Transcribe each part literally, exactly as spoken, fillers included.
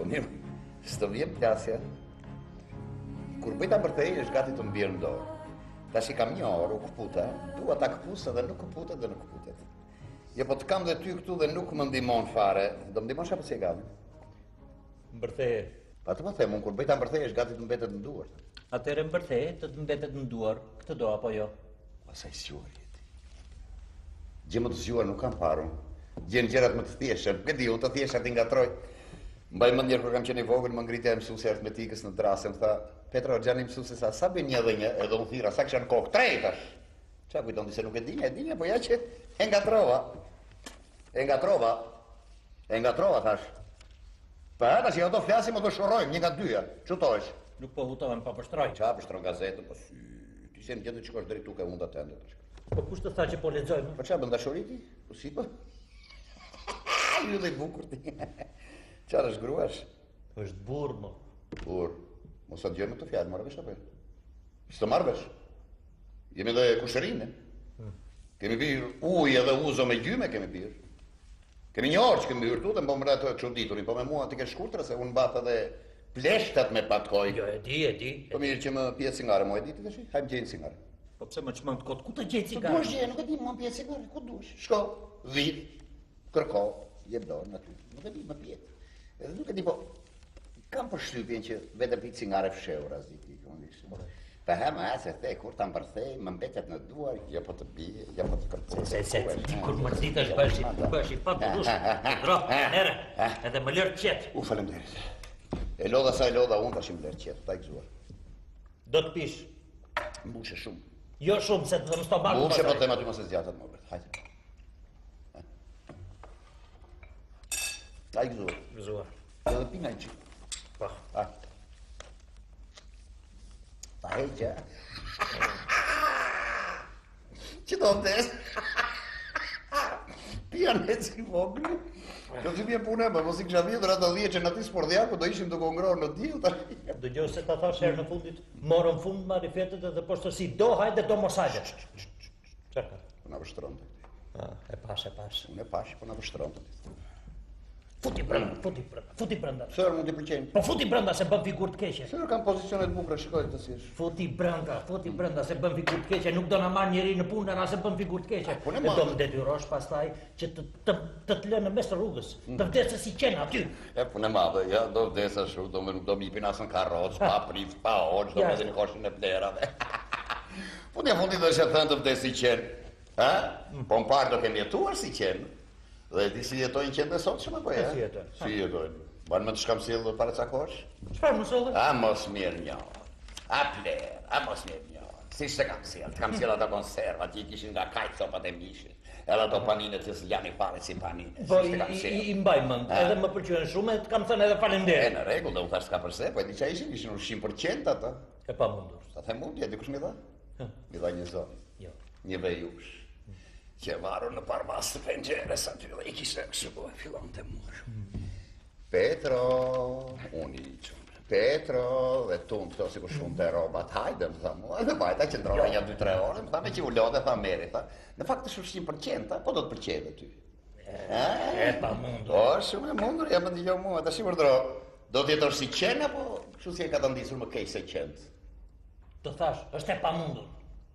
Së të vjen plasja. Kur bëjta bërthej, është gati të mbjerë në dorë. Tash i kam një orë, u këputa, dua ta këpusë dhe nuk këputet dhe nuk këputet. Jo, po të kam dhe ty këtu dhe nuk më ndihmon fare. Do më ndihmosh apo si e gati? Mbërtheje. Pa të më them, unë kur bëjta mbërthej, është gati të mbetet në duar. Atëre mbërtheje, të të mbetet në duar, këtë do apo jo? Asaj zgjuar jeti. Gjë më të zgjuar nuk kam parë unë. Gjen gjërat më të thjeshta, nuk e di, unë të thjeshta ti ngatroj. Mbaj mend njëherë kur kam qenë i vogël, më ngritej mësuesi i aritmetikës në drasë, më tha, Petro, Gjani mësuesi sa sa bën një dhe një, edhe unë thira, sa kisha në kokë, tre tash. Çfarë kujton ti se nuk e di, e di, po ja që e ngatrova. E ngatrova. E ngatrova tash. Pa, tash jo do flasim, o do shurojmë një nga dyja. Çutohesh? Nuk po hutohen pa pështroj. Çfarë pështron gazetën, po sy. Ti se më gjetë të shkosh drejt tuke unë atë ende tash. Po kush të tha që po lexojmë? Po çfarë bën dashuri ti? Po si po? Ju dhe bukur ti. Çfarë është gruash? Është burr mo. Burr. Mos sa djemi të fjalë, marrë vesh apo? S'të marrë vesh. Jemi dhe kushërinë. Hmm. Kemi birë ujë edhe uzo me gjyme kemi birë. Kemi një orë që kemi birë tutë, më bëmë rrë të çuditurin, po me mua ti ke shkurtra se unë bat edhe pleshtat me patkoj. Jo, e di, e di. Po mirë që më pije cigare, mo e di ti tash? Hajmë gjejnë cigare. Po pse më çmend kot, ku të gjej Ku cigare? duhesh gjej, nuk e di, më pije cigare, ku duhesh? Shko, vit, kërko, jep dorën aty. Nuk e di, më pije. Edhe nuk e di, po kam përshtypjen që vetëm pi cigare fshehur as di ti, komunisht. Pa hama asë the kur ta mbërthej, më mbetet në duar, jo po të bie, jo po të kërcej. Se se ti kur më zitesh bëhesh, bëhesh i padurush. Drop, erë. Edhe më lër qet. U faleminderit. E lodha sa e lodha unë tash më lër qet, ta i gëzuar. Do të pish. Mbushe shumë. Jo shumë se të më stomaku. Mbushe po them aty mos e zgjatat më bërt. Hajde. Ta i gëzuar. Gëzuar. Edhe pina i çik. Po. Ha. Ta heqë. Që do të des? Pia në si vogël. Do të vjen puna, po mos i kisha dhënë ato dhjetë që naty sportdiaku do ishim duke u ngrohur në diell tash. Dëgjoj se ta thash herë në fundit, morën fund marifetet edhe poshtësi do hajde do mos hajde. Çka ka? Po na vështronte. Ah, e pash, e pash. Unë e pash, po na vështronte. Futi brenda, futi brenda, futi brenda. Sër mund t'i pëlqejnë. Po futi brenda se bën figurë të keqe. Sër kanë pozicione të bukura, shikoj të si është. Futi brenda, futi brenda se bën figurë të keqe, nuk do na marr njëri në punë as se bën figurë të keqe. Po ne do më detyrosh pastaj që të të të të lënë në mes të rrugës, të vdesë si qen aty. E punë madhe, ja, do vdes ashtu, do më nuk do më jepin as në karrocë, pa prit, pa hoç, do më dhënë koshin e plerave. Po ne fundi do të thënë të vdes si qen. Ha? Po më parë do kemi jetuar si qen. Dhe ti si jetojnë qenë dhe sot që më bëja? Si jetojnë? Si jetojnë? Banë më të shkam sjellë para cakosh? Çfarë më sollë? A mos mirë një. A pler, a mos mirë një. Si shte kam sjellë? Kam sjellë ato konserva, që i kishin nga kajtë sopat e mishit. Edhe ato paninet që s'janë i pare si paninet. Po i mbaj mend, edhe më pëlqyen shumë, të kam thënë edhe faleminderit. E në rregull, do u thash s'ka përse, po e di çfarë ishin, ishin ushqim për qenë ato. E pamundur. Sa the mundje, dikush më dha? Mi dha një zonë. Jo. Një vejush. Që varu në parmas të penxeres aty dhe i kishte kështu e fillon të mur. Petro, unë i qëmë. Petro, dhe tunë këto si ku shumë të robat, hajde, më tha mua, dhe vajta që ndrova një dy tre orë, më tha me që u lodhe, tha meri, tha, në fakt është ushqim për qenta, po do të përqeve ty. E pa mundur. O, shumë e mundur, ja më ndigjo mua, ta shimur dro, do t'jetosh si qenë, apo kështu si e ka të ndisur më kej se qentë? Të thash, është e pa mundur.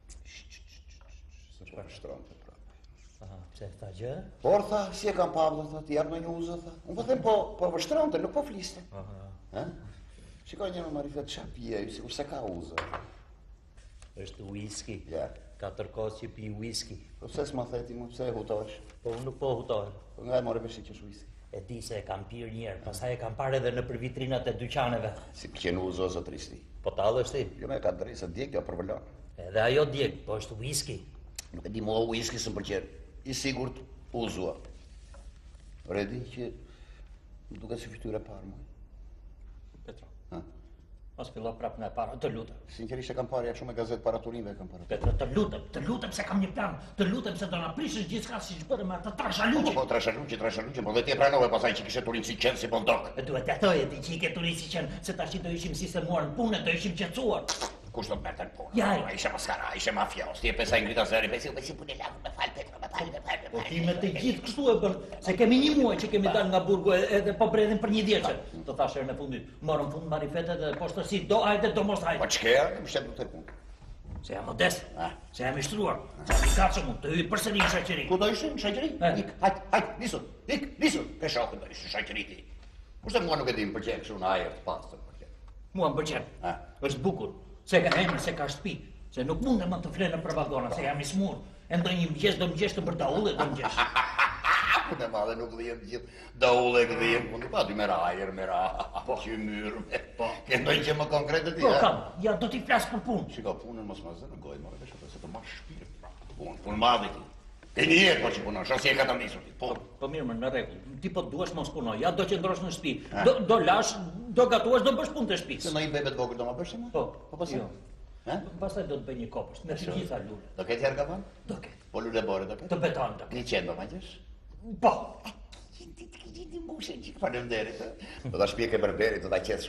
Së për shtronte. Aha, pse tha gjë? Por tha, si e kam Pablo, tha, ti jap në një uzë, tha. Unë po them, po, po vështronte, nuk po fliste. Aha. Ha? Shikoj një më marifet, qa pije, sikur se ka uzë. Është whisky. Ja. Katër kohë që pi whisky. Po pse s'ma theti mu, pse e hutosh? Po unë nuk po hutohem. Po nga e more vesh që është whisky. E di se e kam pirë njerë, pastaj e kam parë edhe në për vitrinat e dyqaneve. Si pëlqen uzë o zotristi. Po tallësh ti? Jo me ka drejtë se djeg jo përvëllon. Edhe ajo djeg, po është whisky. Nuk e di mua whisky s'm pëlqen. I sigurt uzua. Redi që më duket si fytyrë e parë mua. Petro. Ha? Mos fillo prapë në e para, të lutem. Sinqerisht e kam parë ja shumë me gazetë para turinve e kam parë. Petro, të lutem, të lutem se kam një plan. Të lutem se do na prishësh gjithçka siç bëre me atë trashaluçi. Po trashaluçi, trashaluçi, po dhe ti e pranove pasaj që kishe turin si qenë si boldok. E duhet të thoje ti që i ke turin si qenë, se tash do ishim si se muar në punë, do ishim qetësuar. Kush do të merrte në punë? Ja, Ai ishte maskara, ishte mafios. Ti e pesaj ngrita zëri, pesi u pesi punë lavë, më fal Petro, më fal, më fal, më Po fal. ti me të gjithë kështu e bën, se kemi një muaj që kemi dalë nga burgu edhe po bredhin për një djeqe. Të thash herën e fundit, morëm fund marifetet dhe poshtësi, do hajde, do mos Po hajde. ç'ke, më shtet të punë. Se jam modest, Ah. se jam i shtruar, se jam i gatshëm unë, të hyj përsëri në shoqëri. Ku do ishin në shoqëri? Eh. Ik, hajt, hajt, nisun, ik, nisun. Ke shokun do ishin në shoqëri ti. Kurse mua nuk e di më pëlqen kështu në ajër të pastër pëlqen. Mua më pëlqen. Ah. Është bukur, se ka emër, se ka shtëpi, se nuk mundem më të flenë për vagona, se jam i smur. E ndonjë mëngjes do mëngjes të bërdaullet do mëngjes. Punë e madhe nuk dhijem gjithë, daulle e dhijem, punë pa dy me ajër, me ra, po që myrë, me, po. Ke ndonjë që më konkrete ti, Po ha? kam, ja do t'i flas për punë. Shiko, punën mos më zë në gojë, më vesh se të marrë shpirt. Punë, punë madhe ti. E një jetë po që punon, shosi e ka të nisur ti, po. Po mirë, më në rregull. Ti po duhesh mos punoj, ja do qëndrosh në shtëpi. Do do lash, do gatuash, do bësh punë të Se shtëpisë. në i bebet vogël do ma bësh më? Po, Po pasi? jo. Ha? Pastaj do të bëj një kopësht me të gjitha lule. Do ketë herë gabon? Do ketë. Po lule bore do ketë? Të beton do ketë. Një qenë do ma gjesh? Po. Ti ti ti ti mbushën çik faleminderit. Do ta shpjekë berberit, do ta qetë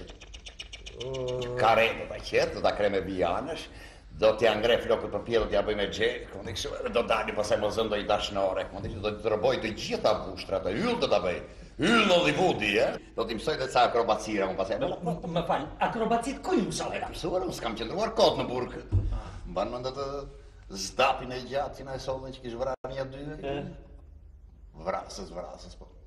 shumë. Kare do ta qetë, do ta kreme vijanësh. Do t'ja ngre flokët për pjellë, t'ja bëj me gjelë, kundi kështu, do dali pasaj më zëndo i dashnore, kundi kështu, do t'i rëboj të gjitha bushtrat, të yll do t'a bëj, yll Hollywoodi, e? Do t'i mësoj dhe ca akrobacira, unë pasaj, M- Më fal, akrobacit ku ju mësove? kam mësuar, unë s'kam qëndruar kot në burg. Mban më ndë të zdapin e gjatë, që na e sollën që kish vrarë një dy, vrasës, vrasës, po.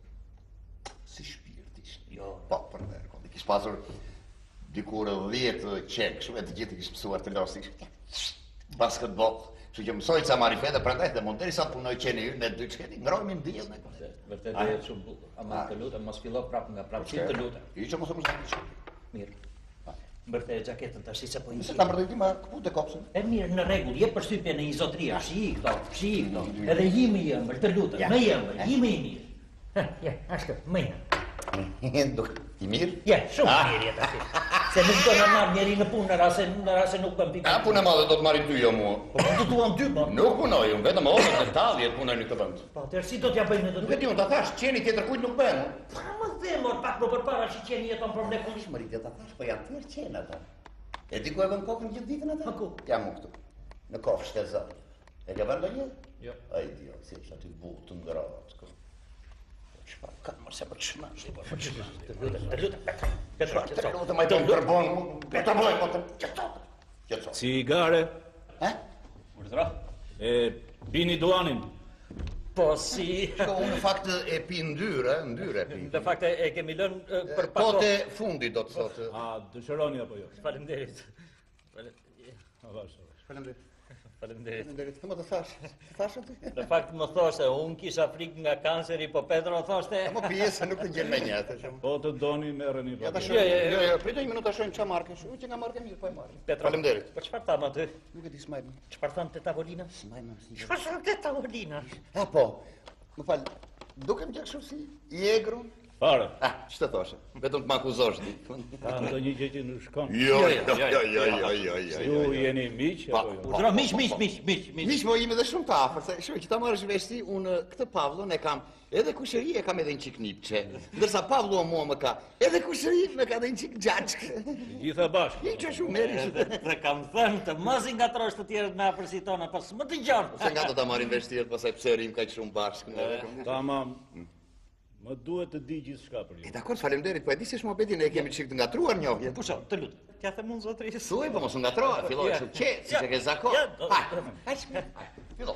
Si shpirt ishte. Jo. Po, për verë, kundi kish pasur dikur dhjetë qenë, kështu e të gjithë i kish mësuar të losi. Basketball. Kështu që mësoj ca marifete, prandaj dhe mund derisa të punoj qeni hyrë, ne dy çkeni ngrohemi në diell ne. Vërtet e shumë bukur. Ama të lutem mos fillo prapë nga prapë, të lutem. I që mos e mos e Mirë. Mbërte e gjaketën tash se po i. Se ta mbërtoj ti ma këpu të kopsën. E mirë, në rregull, jep përshtypje në një zotria, shi këto, shi këto. Edhe jimi i ëmbël, të lutem, më i ëmbël, jimi i mirë. Ja, ashtu, më i. Duk i mirë? Ja, shumë mirë jetë aty. Se nuk do na marr njeri në punë në rast se në rast se nuk bën pikë. A punë e madhe do të marrin ty jo mua. Po do duan dy po. Nuk punoj, unë vetëm orë detalje punoj në këtë vend. Po, atëherë si do t'ja bëjmë në Nuk të e di, unë ta thash, qeni tjetër kujt nuk bën. Pa më dhe mor pak më përpara që qeni jeton problem kush. Shmërit, ta thash, po janë tjerë qenë ata. E di ku e vën kokën gjithë ditën ata? Po ku? Jam unë këtu. Në kofë shtezor. E ke vënë ndonjë? Jo. Ai idiot, si është aty butë të ngrohtë. Çfarë ka më se për çmash, po për çmash. Të lutem, të lutem. Petro, Të lutem ai ton karbon, Petro boj, po të qeto. Qeto. Cigare, Ha? Urdhra. e bini duanin. Po si. Shko, unë në fakt e pi ndyrë, ndyrë e pi. Në fakt e e kemi lënë e, për pak Kote kohë. fundi do të thotë. A dëshironi apo jo? Faleminderit. Fale- Avash, avash. Faleminderit. Faleminderit. Faleminderit. Më të thash. Thash aty. Në fakt më thoshte, unë kisha frikë nga kanceri, po Pedro thoshte. Mo pjesë nuk të gjen me një atë. shumë. Po të doni merreni Ja ta pa. shoh. Jo, jo, jo. Jo, jo, pritoj një minutë ta shohim çfarë marrë. U që nga marrë mirë, po e marr. Petro. Faleminderit. Po çfarë tham aty? Nuk e di s'maj. Çfarë than te tavolina? S'maj më. Çfarë than te tavolina? Ha po. Më fal. Dukem gjak kështu si i egru. Fare. Ah, ç'të thoshe? Vetëm të më akuzosh ti. Ka ndonjë gjë që nuk shkon. Jo, jo, jo, jo, jo, jo, jo. Ju jeni miq apo jo? Urdhra, miq, miq, miq, miq, miq. Miq, po jemi edhe shumë të afër, se shumë që ta marrësh vesh ti, unë këtë Pavllon e kam edhe kushëri e kam edhe një çik nipçe. Ndërsa Pavllo mua më ka edhe kushëri më ka edhe një çik xhaxhk. Gjitha bashkë. Një që shumë merish. Të kam thënë të mos i ngatrosh të tjerët me afërsi tona, pas më dëgjon. Se nga do ta marrin vesh tjetër, pastaj pse rim kaq shumë bashkë ne. Tamam. Më duhet të di gjithçka për E ju. dakor, faleminderit, po e di se shmobetin e kemi çik të ngatruar njohje. Pusho, të lutem. T'ja them unë zotrisë. Thuaj, po mos u ngatroa, filloi shumë qetë, siç e ke zakon. Ja, do- Ha, hajt. Fillo.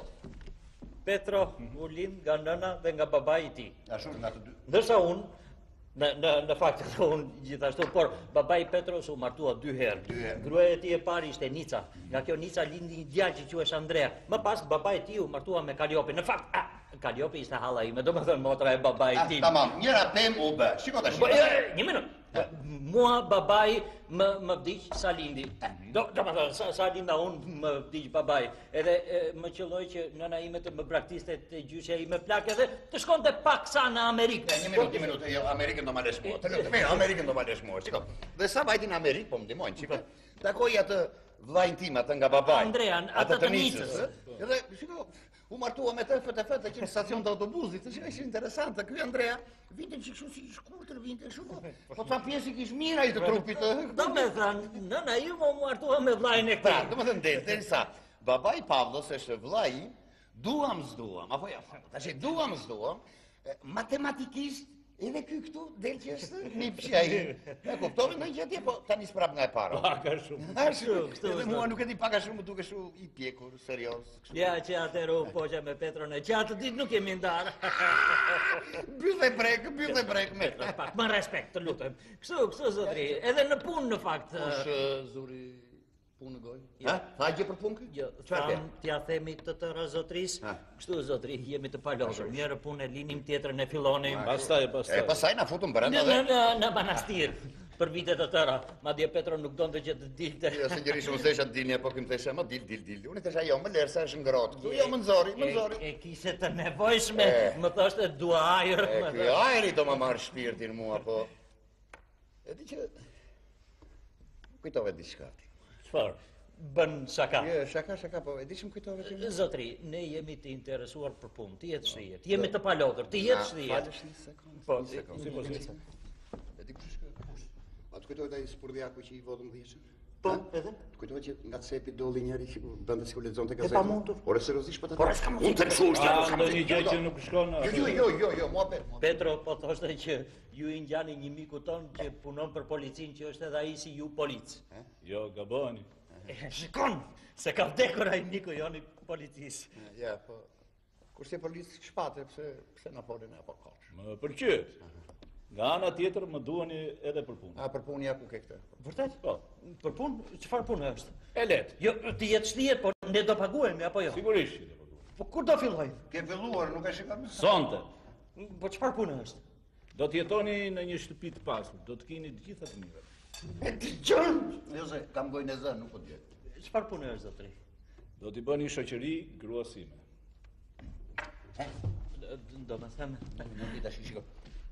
Petro u lind nga nëna dhe nga babai i tij. Ashtu nga të dy. Ndërsa unë në në në fakt unë gjithashtu, por babai i Petros u martua dy herë. Dy herë. Gruaja e tij e parë ishte Nica. Nga kjo Nica lindi një djalë që quhesh Andrea. Më pas babai i tij u martua me Kaliopi. Në fakt, ah, Kaliopi ishte halla ime, domethënë motra e babait Ah, tim. tamam, njëra pem u bë. Shiko tash. Po, jo, jo, një minutë. Mua babai më më vdiq sa lindi. Do domethënë sa sa linda unë më vdiq babai. Edhe e, më qelloi që nëna ime të më braktiste te gjyqja ime plak edhe të shkonte pak sa në Amerikë. Një minutë, një minutë, jo, Amerikën do ma lesh mua. Të lutem, mirë, Amerikën do ma lesh mua. Shiko. Dhe sa vajti në Amerikë, po më ndihmojnë, shiko. Takoj atë vllajin tim atë nga babai. Andrean, atë të Nicës. ë? Edhe shiko, u martua me të fete fete që në stacion të autobusit, të shiko, ishte interesante. Ky Andrea Vinte që kështu si shkurtër, vinte shumë. Po ca pjesë i kish mira i të trupit. Do me thënë, nëna ju më martua me vlajnë e Pra, këti. do më thënë delë, derisa baba i Pavlos është vlaj, duam s'duam, apo ja, tash e duam s'duam, e, matematikisht edhe ky këtu del që është një pshaj. E kuptove në gjetje, po tani s'prap nga e para. Paka shumë. Ashtu, kështu, edhe kështu. mua nuk e di paka shumë, më duke shu i pjekur, serios. kështu. Ja që atëru poqa me Petron e qatë ditë nuk jemi ndarë. Byll e brek, byll e brek me. Pak, më respekt, të lutem. Kështu, kështu, zotri, edhe në punë në fakt. Kush ë, zuri punë në gojë? Ha? Tha gjë për punë kë? Jo, Çfarë tham t'ja themi të tëra zotris. Ha. Kështu, zotri, jemi të palodhur. Njërë punë e linim tjetër në fillonim. Pastaj, E pastaj. pasaj na futëm Në, brenda në, dhe... në, në manastir, për vitet të tëra. Madje Petro nuk donte që të dilte. Jo, se njëri shumë thesha dilni apo këm thesha, ma dil, dil, dil. Unë thesha jo, më lërë, sa është ngrotë. këtu. Jo, më nëzori, më E, nëzori. e kishe të nevojshme, E. më thoshte dua ajër. E, më ky thoshte. ajri do më marrë shpirtin mua, po... E di që... Kujtove diçka ti. Çfarë? Bën shaka. Jo, shaka, shaka, po e di që më kujtove ti. Zotri, ne jemi të interesuar për punë, ti jetë shtijet. Jemi të palodhur, ti jetë shtijet. Falësh një sekundë. Po, një sekundë. si po, si. një sekundë. E di kush është kush? A të kujtove ai spurdhjaku që i vodëm dhjeshën? Po, edhe? Të kujtove që nga cepi doli njëri që bënte sikur lexonte E gazetën. pamundur. Ore seriozisht po ta. Por s'kam Unë të kshu është, A, s'kam ndo një thënë, gjë jo, që nuk shkon... Jo, jo, jo, jo, jo, mua be. mua be. Petro po thoshte që ju i ngjani një miku ton që punon për policin që është edhe ai si ju polic. Jo, gaboni. E, shikon, se ka vdekur ai miku joni policis. Ja, po... Kur se policë shpate, pse, pse na folin apo kosh? Më përqyet. Nga ana tjetër më duheni edhe për punë. A për punë ja ku ke këtë? Vërtet? Po, Për punë, çfarë punë është? e letë. Jo, ti jetë shtijet, por ne do paguhemi apo jo? Sigurisht që do përpunë. Po kur do filloj? Ke filluar, nuk e shikon? Sonte, Po çfarë punë është? do të jetoni në një shtëpi të pasur, do të keni të gjitha të mira. E ti gjën? Jo se kam gojnë e zënë, nuk po të gjë. Çfarë punë është zotri? Do t'i bëni shoqëri gruasime. Do- Do të them, Nuk i tash shiko.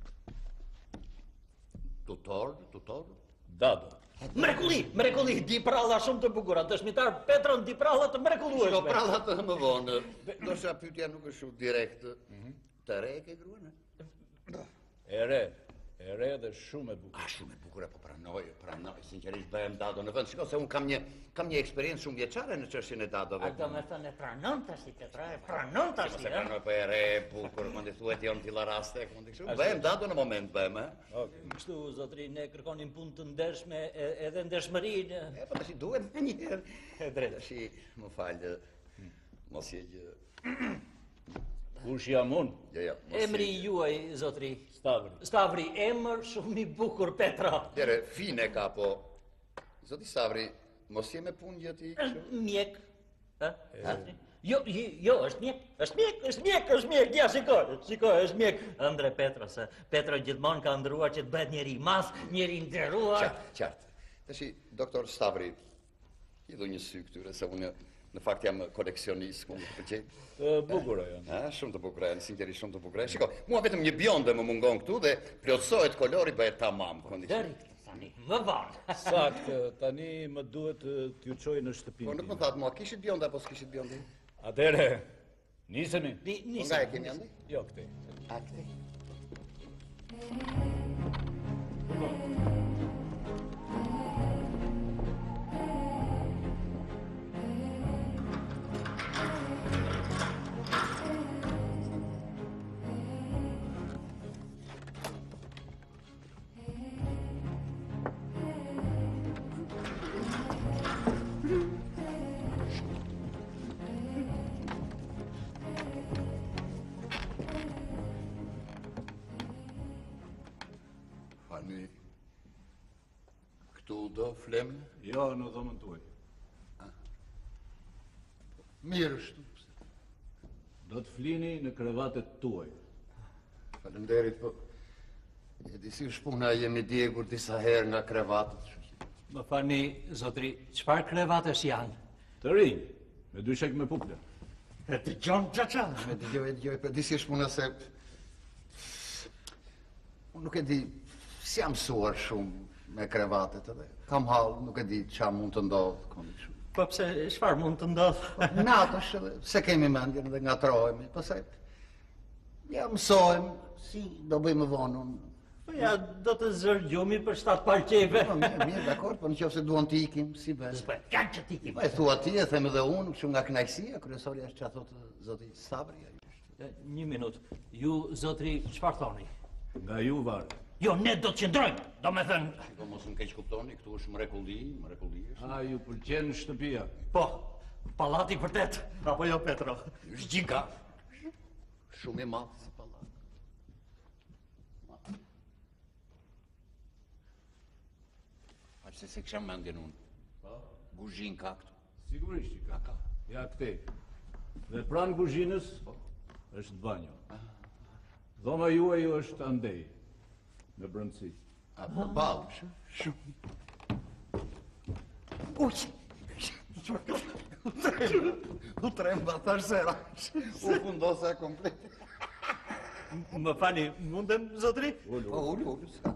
Tutor, tutor? Dado. mrekulli, mrekulli, di pralla shumë të bukura, dëshmitar Petron di pralla të Jo, mrekullueshme. pralla të më vonë. Do shta pyetja nuk është shumë direkt. Të re e ke gruan? E re, e re dhe shumë e bukur. A, shumë e bukur, po pranoj, pranoj, sinqerisht bëhem dado në vend. Shiko, se unë kam një, kam një eksperiencë shumë vjeçare në çështjen e dadove. A do me thënë e pranon tash i Petra, e pranon tash Mos i, e e? pranoj, po e re, e bukur, më ndi thuet jo në tilla raste, më ndi kështu. Bëhem dado në moment, bëhem, e? Okej. Kështu, zotri, ne kërkonim punë të ndershme, e- edhe ndershmërinë. E, po tash i duhet me njëherë. E drejtë. Tash i, më falë, mos je gjë. Kush jam unë? Jo, jo, mos je Emri gjë. juaj, zotri. Stavri. Stavri, emër shumë i bukur, Petra. Dere, fine ka, po... Zoti Savri, mos je me punë gjë ti kështu? Mjek. Ha? Jo, jo, jo, është mjek, është mjek, është mjek, është mjek, ja, shikoj, shikoj, është mjek. Ëndre Petra, se Petra gjithmonë ka ndruar që të bëhet njeri i madh, njeri i nderuar. Qartë, qartë. Tash i, doktor Stavri, i dhu një sy këtyre, se unë në fakt jam koleksionist, ku më të pëlqej. Të bukura janë. Ha, shumë të bukura, në sinqerisht shumë të bukura. Shiko, mua vetëm një bjonde më mungon këtu dhe plotësohet kolori bëhet tamam kondicion. Deri këtu tani, më vonë. Saktë, tani më duhet të t'ju çoj në Po shtëpinë nuk më time. thatë mua, kishit bjonde apo s'kishit bjonde? Atëre, nisemi? Di, Po nisem. nga e kemi andi? Jo, këtej. A, këtej. Fani, këtu do flem? Jo, në dhomën tuaj. Mirë shtu. Do të flini në krevatet tuaj. Falenderit, po... E di si është puna, jemi djegur disa herë nga krevatët. Më fani, zotri, çfarë krevatësh janë? Të rinj, me dy shek me pukle. E të gjonë qaqa. E dëgjoj, e dëgjoj, po di si është puna se... Unë nuk e di, si jam mësuar shumë me krevatet edhe. Kam hallë, nuk e di qa mund të ndodhë, kondi shumë. Po pse, çfarë mund të ndodhë? Natësh edhe, se kemi mendjen edhe nga trojemi, pëse... Ja mësojmë, si do bëjmë vonë? Po ja, do të zërgjumi për shtatë parqeve. Po, mirë, mirë, dakord, po në qoftë se duan të ikim, si bëj? S'po, kanë që t'ikim. Po e thua ti, e them edhe unë, kështu nga kënaqësia, kryesori është çfarë thotë zoti Sabri. Një minut, ju, zotri, çfarë thoni? Nga ju varet. Jo, ne do të qëndrojmë, do me thënë... Po mos më keq kuptoni, këtu është mrekulli, mrekulli është. A ju pëlqen shtëpia? Po, pallati vërtet, apo jo, Petro? Është gjika. Shumë i madh si pallat. Aq se se kisha mendjen unë. Po? Guzhin ka këtu. Sigurisht që ka. Ka. Ja këtej. Dhe pranë kuzhinës është banjo. Dhoma juaj është andej. Në brëndësi. A po ballë, shumë. Uj! U tremba, thash sera. U fundosa komplet. Më fani, mundem, zotri? Po, ullu, ullu, s'ka.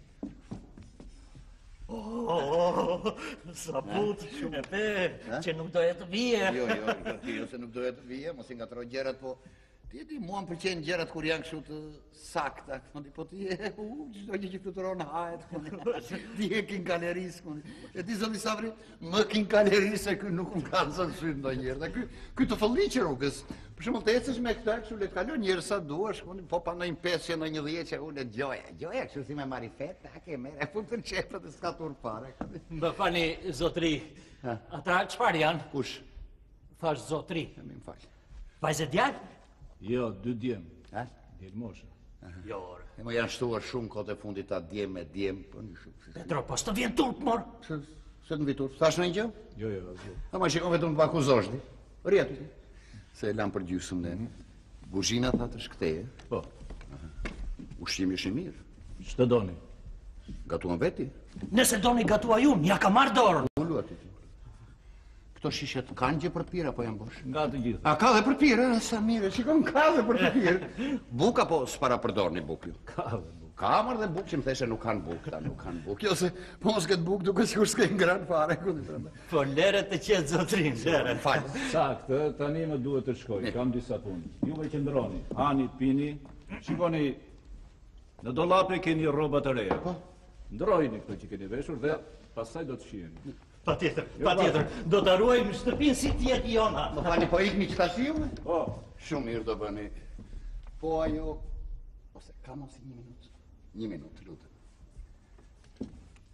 Oh, sa but, shumë e pe, që nuk doje të vije. Jo, jo, jo, se nuk doja të vije, mos i ngatroj gjërat, po ti e di, mua më pëlqejnë gjërat kur janë kështu të sakta, thonë, po ti e, u, çdo gjë që fluturon hahet, ti e kin galeris, e ti zoti Sabri, më kin galeris se ky nuk më kanë zënë sy ndonjëherë. Dhe ky ky të fëlliqë rrugës. Për shembull të ecësh me këtë kështu le të kalon njerëz sa duash, po pa ndonjë pesë, ndonjë dhjetë, unë gjoja, gjoja kështu si me marifet, ta ke merr, e futën çepët e s'ka tur fare. Më fani, zotri, ata çfarë janë? Kush? Thash zotri. Më fal. Vajzë djalë? Jo, dy djem. Ha? Djelë mosha. Jo, ore. E më janë shtuar shumë kohë e fundit ta djem me djem, po një shumë. Petro, po s'të vjen turp, mor? Se se të vitur. Thash në një gjë? Jo, jo, asgjë. A ma shikon vetëm të akuzosh, di? Rjetu ti. Se e lam për gjysëm neni. Guzhina tha të shkteje. Po, Ushqimi është i mirë. ç'të doni? Gatuan veti. Nëse doni gatua ju, ja ka marrë dorën. Ulu aty ti. Këto shishet kanë gjë për të pirë apo janë bosh? Nga të gjitha. A ka dhe për pirë, a, sa mire, shikon ka dhe për të pirë. Buk apo s'para përdorni buk ju? Ka dhe buk. Ka marrë dhe buk që më theshe nuk kanë buk, ta nuk kanë buk. Jo se po mos këtë buk duke sikur s'ke ngran fare. Po lere të qetë zotrin, lere. Falë. Saktë, tani më duhet të shkoj, kam disa punë. Juve qëndroni, hani, pini, shikoni, në dollape keni rroba të reja. Ndrojni këto që keni veshur dhe pastaj do të shiheni. Pa tjetër, pa tjetër, do të ruajmë shtëpinë si tjetë jona. Më fani po ikni që ta shiu? Po, Shumë mirë do bëni. Po ajo... Ose, ka mos një minutë. Një minutë, lutem.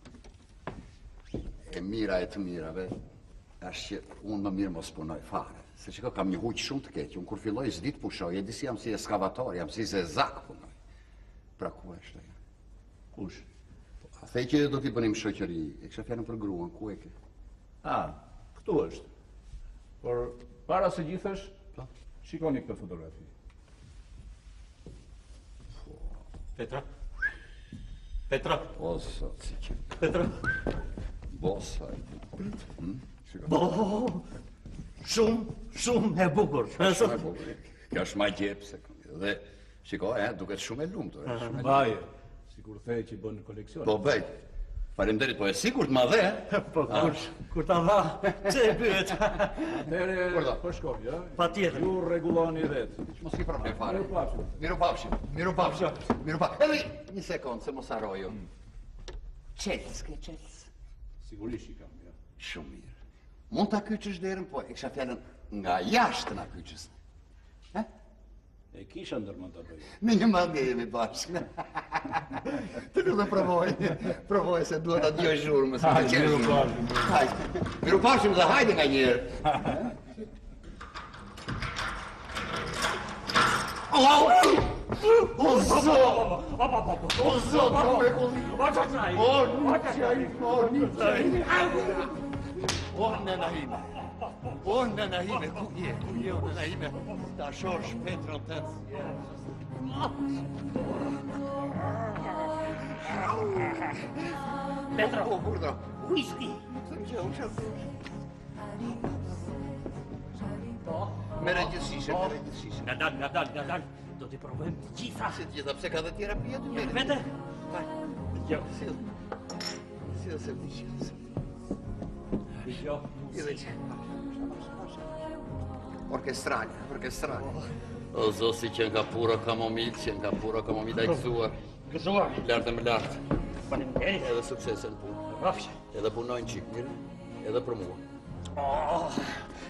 E mira e të mirave, është që unë më mirë mos punoj fare. Se që kam një huq shumë të keqë, unë kur filloj s'di të pushoj, e disi jam si eskavator, jam si se zak punoj. Pra ku është ajo? kush? A thej që do t'i bënim shoqëri, e kisha fjalën për gruan, ku e ke? A, këtu është. Por para se gjithësh, shikoni këtë fotografi. Petra? Petra? O, sot, si që... Petra? Bosa, hmm? Bo, shumë, shumë e bukur. Shumë e bukur. Kjo është ma gjepse. Dhe, shiko, e, duket shumë e lumtur. e, shumë e lumtur. Baje, sikur the që i bën koleksion. Po, bëj. Faleminderit, po e sigurt ma dhe, e? Po, kur, kur ta dha, që e pyet? Atëre, Kurdo? po shkoj, ja? Patjetër. Ju rregulloni vetë. Mos i problem fare. Miru pafshim. Miru pafshim, miru pafshim, miru pafshim. Edhe një sekundë, se mos haroju. Qelës, ke qelës? Sigurisht i kam, ja. Shumë mirë. Mund ta kyçësh derën, po e kisha fjalën nga jashtë na kyçës. He? E kisha ndërmend ta bëj. Me një mandje jemi bashkë. Të du të provoj, provoj se duhet atë një zhurmë. Hajde, miru pafshim. Hajde, miru pafshim dhe hajde nga njerë. O, o, zot! O, zot, o, me kulli! O, një qaj, o, një qaj! O, nëna ime! O, nëna ime, ku je, ku je, o, nëna ime? Ta shosh Petrën të Petra, O, burdo! whisky. Të më gjë, unë shatë. Mere gjithësishe, mere gjithësishe. Nga dal, nga dal, nga dal. Do t'i provojmë të gjitha. Se gjitha, pse ka dhe tjera pija të mere. Vete? Jo. Sill. Sill se vdi që. Jo. I dhe që. Orkestrale, orkestrale. O zosi që nga pura kamomil, që nga pura kamomil a i gëzuar. Gëzuar. Lartë më lartë. Faleminderit. Edhe suksese në punë. Rafsh. Edhe punojnë qik mirë, edhe për mua. Oh.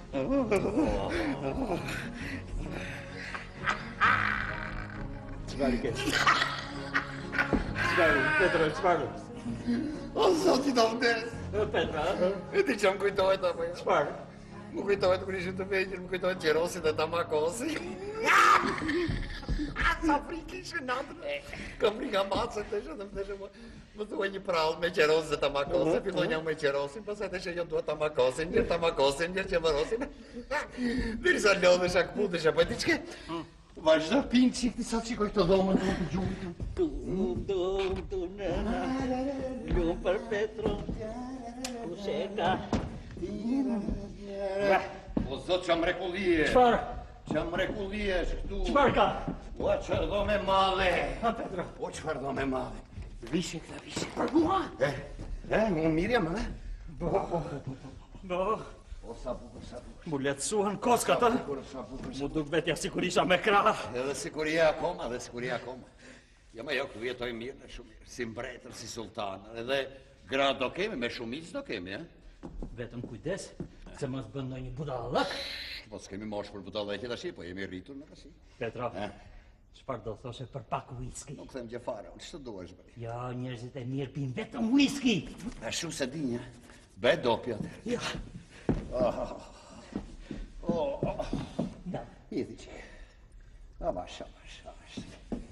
Çfarë ke? Çfarë, Petro, çfarë? O zoti do vdes. Petra, E ti që më kujtojt apo jo? Çfarë? Më kujtojt kur ishim të vegjël, më kujtojt Qerosi dhe Tamakosi. Sa frikë ishe natën. Kam frika macën të shë, dhe më theshe më, më thua një prallë me Qerosi dhe Tamakosi, filloj një me Qerosin, pasaj të shë jo duha Tamakosin, njërë Tamakosin, njërë Qeverosin. Dhiri sa lodhesha, këputesha, po e ti qke? Vazhdo pinë qik, ti sa qikoj këtë dhomën të të gjumë. Tum, tum, tum, nëna, lumë për Petro, kusheka. O zot që mrekullie, Çfarë? që mrekullie është këtu. Çfarë ka? O që do me madhe. Ha, Petro. O qëfar do me madhe. Vishe këta vishe. Për mua? E, e, unë Mirjam, e? Bo. O sa bukur, sa bukur. Mu letësuhen koskat, a? Bukur, sa bukur. Mu duk vetja si kur isha me krah. Edhe siguria akoma, edhe siguria akoma. Ja ma jo, këtu jetoj mirë, në shumë mirë. Si mbretër, si sultan. Edhe gra do kemi, me shumic do kemi, e? Vetëm kujdes, se mos bën ndonjë budallak. Po s'kemi mosh për budallëqe tash, po jemi rritur në tash. Petro, Eh? çfarë do thoshe për pak whisky? Nuk them gjë fare, unë ç'të duash bëj. Ja, njerëzit e mirë pin vetëm whisky. A shumë se di një. Bëj dopja atë. Ja. Oh, Ja. Jeti që. A bash, a bash, a bash.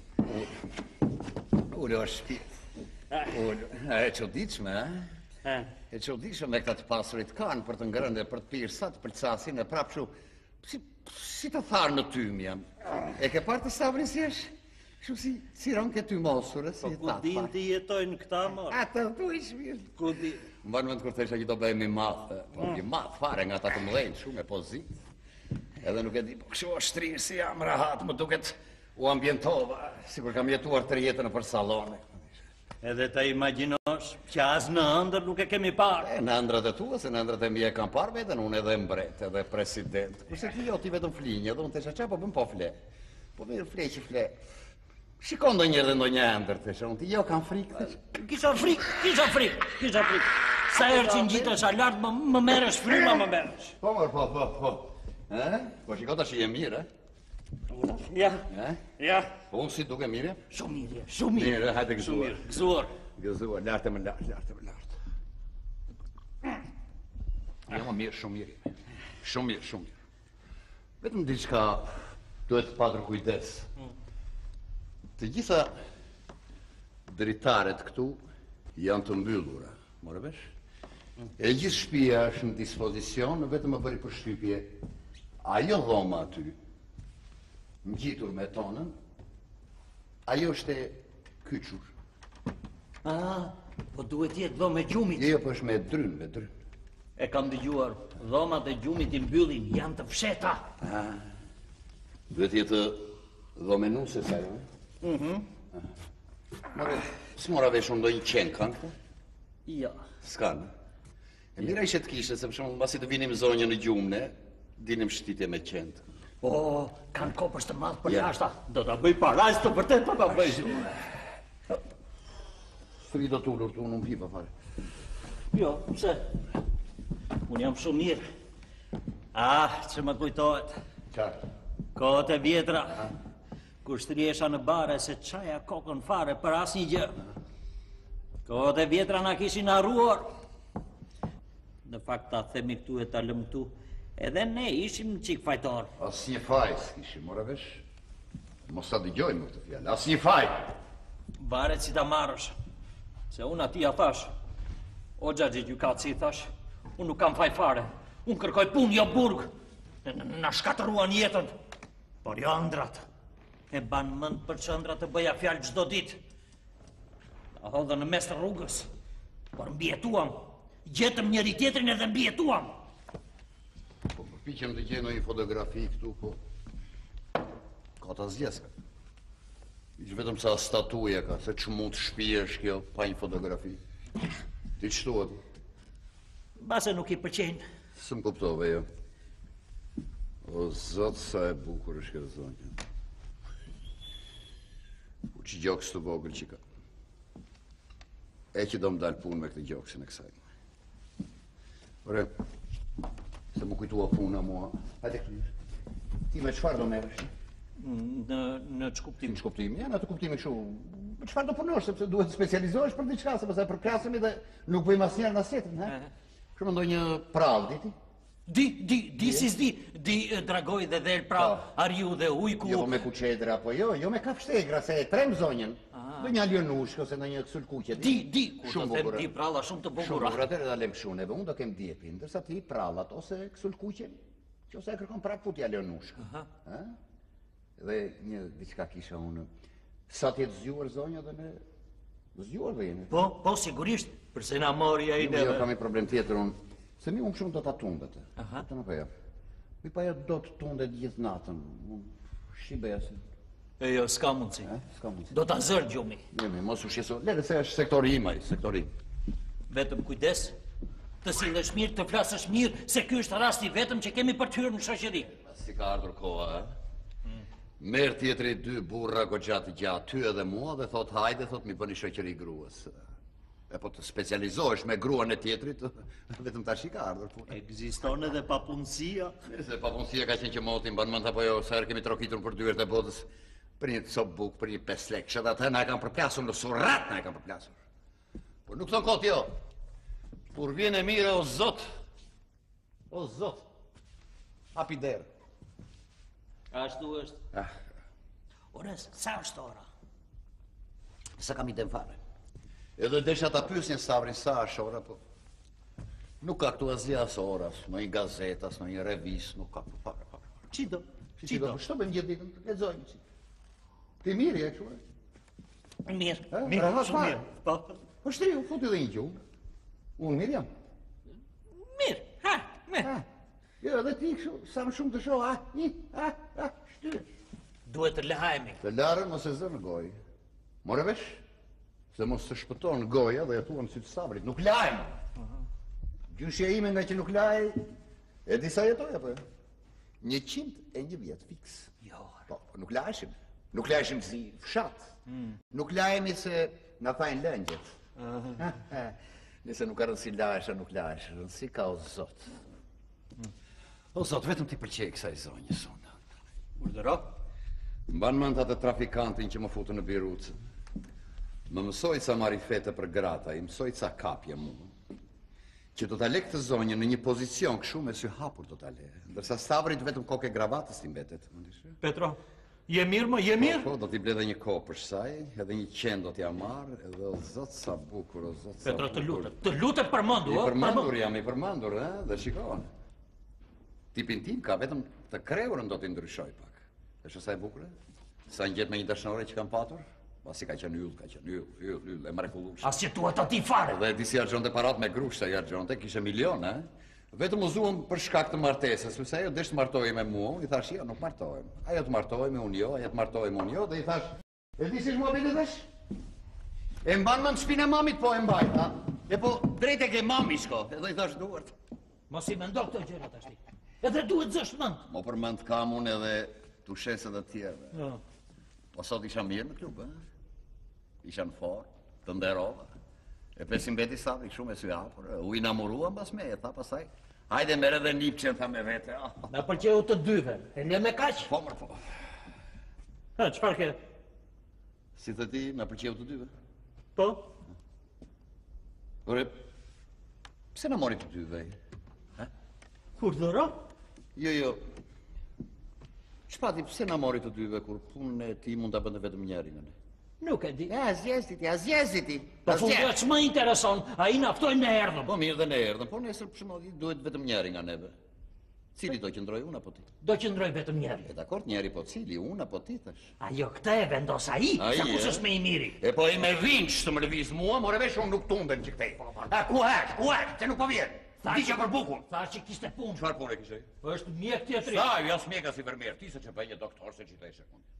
Ullë është shpirt. Ullë, e çuditshme, a? Eh. E çuditshme me këta të pasurit kanë për të ngrënë dhe për të pirë sa të përcasin e prapë shu. Si, si të tharë në tymë jam. E ke parë të sabrin si është? Shu si, si ronë ke ty mosur, e si Po e ku thatë din parë. ti jetojnë këta, mor? Atë, tu i shmirë. Ku di? Më banë mëndë kur thesha që do bëjmë i mathë, po i mathë fare nga ta të mëdhenjë, shumë e pozit. Edhe nuk e di, po kështu është trirë si jam rahat, më duket u ambientova, si kur kam jetuar të jetën për salone. Edhe ta imagjinosh që as në ëndër nuk e kemi parë. E, në ëndrat e tua, se në ëndrat e mi e kam parë vetën, unë edhe mbret, edhe president. Kurse ti jo, ti vetëm flinje, edhe unë thesha qa, po bëm po fle. Po mirë fle që fle. Shikon do njërë dhe ndo një ëndër, thesha, unë ti jo kam frikë. Kisha frikë, kisha frikë, kisha frikë. Sa herë që ngjitesh a lart, më, më merresh fryma, më merresh. Po, mërë, po, po, po. E? Po shiko ta shi e mirë, e? Ja, E? ja. Po unë si duke mirë? Shumë mirë, shumë mirë. Mirë, hajde Shumë gëzuar. mirë, gëzuar. Gëzuar, lartë më lartë, lartë më lartë. Ja, më mirë, shumë mirë. Shumë mirë, shumë mirë. Vetëm diçka duhet patër kujdes. Të gjitha dritaret këtu janë të mbyllura, more vesh? E gjithë shtëpia është në dispozicion, vetëm më bëri përshtypje. Ajo dhoma aty, ngjitur me tonën, ajo është e kyçur. Ah, po duhet jetë dhomë e gjumit. Jo, po është me drynë, me drynë. E kam dëgjuar, dhomat e gjumit i mbyllin janë të fsheta. Duhet jetë dhomenuse sa jo, e? Mhm. More, s'mora vesh unë ndonjë qenë kanë këta? Ja. S'kanë. E mira ishe të kishte, se për shumë, mbasi të vinim zonjë në gjumne, dinim shtitje me qendë. O, kanë kopës të madh për Ja. jashta. Do ta bëj paraj të vërtet po ta bëj. Së do t'ullur të unë në pipa fare. Jo, pse? Unë jam shumë mirë. Ah, që më kujtohet. Qartë. Kohët e vjetra, kur shtriesha në bare se qaja kokën fare për asnjë gjë. Kohët e vjetra na kishin harruar. Në fakt ta themi këtu e ta lëm këtu, edhe ne ishim në qik fajtor. As një faj s'kishim, mora vesh. Mos ta dëgjojnë më këtë fjallë, as një faj. Varet si ta marrësh. Se unë ati ja thash, o gjagji gjykatë si i thash, unë nuk kam faj fare, unë kërkoj punë jo burg, N- n- na shkatëruan jetën, por jo ëndrat. E ban mënd për që ëndrat të bëja fjalë çdo ditë. A hodha në mes të rrugës, por mbietuam, gjetëm njëri tjetrin edhe mbietuam. Po përpiqem të gjej një fotografi këtu, po ka ta zgjeska. Ish vetëm sa statuje ka, se që mund të shpiesh kjo pa një fotografi. Ti qëtu aty? Base nuk i pëlqejnë. Së më kuptove, jo. O, zot, sa e bukur është kjo zonja. U që gjokës të vogël që ka. E që do më dalë punë me këtë gjokësin e kësaj. Ore, se më kujtua puna mua. Hajde këtë. Ti me qëfar do me vështi? Në në ç'kuptim? Në ç'kuptim? Ja, në të kuptimi kështu. Me qëfar do punosh, sepse duhet të specializohesh për diçka, se pastaj përplasemi dhe nuk bëjmë asnjëherë në asjetën, ha? Kështu mendoj një prallë, di ti? Di, di, di si s'di, di eh, dragoj dhe dherë pra ariu dhe ujku. Jo me kuqedra, apo jo, jo me kafshtegra, se e trem zonjën. Dhe një alionushk ose në një kësulkuqe. Di, di, ku Shumë do them bukura. di pralla shumë të Shumë bukura. bukur, atëherë da lem shuneve, unë do kem djepin, ndërsa ti prallat ose kësulkuqen, që ose e kërkon prap futi alionushk. Ha? Dhe një diçka kisha unë. Sa t'jetë zgjuar zonja dhe me zgjuar dhe jemi. Po, po, sigurisht, përse na mori ai Jo, neve. jo, kam një problem tjetër unë. Se mi unë shumë do t'a tundet. Aha. Të në përja. Mi pa jo do të tundet gjithë natën. Unë shibeja se. E jo, s'ka mundsi. Eh? S'ka mundsi. Do ta zër gjumi. Jemi, mos u shqeso. Lere se është sektori im ai, sektori. Vetëm kujdes. Të sillesh mirë, të flasësh mirë, se ky është rasti vetëm që kemi për të hyrë në shoqëri. Si ka ardhur koha, e? Merë tjetëri dy burra gogjatë gjatë, ty edhe mua, dhe thot hajde, thot mi bëni shoqëri gruas. E po të specializohesh me gruan e tjetrit, vetëm tash i ka ardhur puna. Ekziston edhe papunësia. Se papunësia ka qenë që moti, mban mend apo jo, sa herë kemi trokitur për dyert e botës, për një cop buk, për një pesë lekë, që atë na e kanë përplasur në surrat, na e kanë përplasur. Por nuk thon kot jo. Kur vjen e mire o zot, o zot, hapi derë. Ashtu është. Ah, Ore, sa është ora? sa kam i dem fare. Edhe desha ta pyesnin Savrin sa është ora, po nuk ka këtu asgjë as oras, në një gazetë, as në një revistë, nuk ka këtu fare, fare. Qi do? Qi do? Ç'do bëjmë gjithë ditën? Të lexojmë si. Ti mirë je kështu? Mirë. Ha? Mirë, Rahat shumë fare. mirë. Po. Po shtriu, futi dhe një gjumë. Unë mirë jam. Mirë. Ha, mirë. Ha. Jo, edhe ti kështu, sa më shumë të shoh, ha, një, ha, ha, shtyr. Duhet të lehajemi. Të larën mos e zë në gojë. More vesh? Se mos të shpëton goja dhe e thuan si të Savrit, nuk lajmë. Gjyshja ime nga që nuk laj, e disa jetoj apo? Një qind e një vjet fiks. Jo. Po, nuk lajshim. Nuk lajshim si fshat. Nuk lajemi se na thajnë lëngjet. Nëse nuk arën si lajsha, nuk lajsha, si ka o zot. O zot, vetëm ti pëlqej kësaj zonjës unë. Urdhëro? Mban mend atë trafikantin që më futën në Birucë. Më mësoj ca marifete për grata, i mësoj ca kapje mua. Që do ta lek të zonjën në një pozicion kështu me sy hapur do ta le. Ndërsa Savrit vetëm kokë e gravatës ti mbetet. Petro, je mirë më, je mirë? Po, do t'i ble dhe një kohë për saj, edhe një qenë do t'ja marr, edhe o zot sa bukur, o zot sa Petro, të bukur. lutem. Të lutem përmendu, I ë? përmendur jam, i përmendur, ë, dhe shikon. Tipin tim ka vetëm të kreurën do t'i ndryshoj pak. E që sa e bukur, e? Sa ngjet me një dashnore që kam patur, pasi ka qenë yll, ka qenë yll, yll, yll, e mrekullueshme. As që tua të ti fare. Dhe disi argjonte parat me grushta i argjonte, kishe milion, e? Vetëm u zuam për shkak të martesës, sepse ajo desh të martohej me mua, i thash jo, nuk martohem. Ajo të martohemi, unë jo, ajo të martohemi, unë jo, dhe i thash, e di si shmua bile dhesh? E mban më në shpinë e mamit, po e mbaj, ha? E po, drejt e ke mami shko, edhe i thash duart. Mos i mendo këto gjëra tash ti. Edhe duhet zësh mend. Mo për mend kam unë edhe tusheset e tjerëve. Jo. Po sot isha mirë në klub, e? Isha në fort, të nderova. E pesim beti Savri, shumë e sy hapur, e, u inamuruan pas me, e tha pasaj, hajde mere dhe Lipçen, tha me vete. ah. Na pëlqeu të dyve. E ne me kaq. Po, mër, po. Ha, çfarë ke? Si të ti, na pëlqeu të dyve. Po? Ore, pse na mori të dyve? Urdhëro? Jo, jo. Çpati, pse na mori të dyve, kur punën e ti mund ta bënte vetëm njëri në ne? Nuk e di. E, azjeziti, azjeziti. Po fundi ç'më intereson, ai na ftoi në erdhëm. Po mirë dhe ne erdhëm, po nesër për shembull duhet vetëm njëri nga neve. Cili do qëndroj, unë apo ti? Do qëndroj vetëm njëri. E dakord, njëri po cili, unë apo ti thash. Ajo këtë e vendos ai, Ai, sa kush e? është më i miri. E po i me vinç të më lëviz mua, more vesh unë nuk tunden që këtej. A ku është, ku është, që nuk po vjen. Diqa për bukun. Thash që kishte punë. Çfarë pune kishe? Është mjek tjetri. Sa, jas mjeka si vermier, ti se që bëj një doktor se që të ishe unë.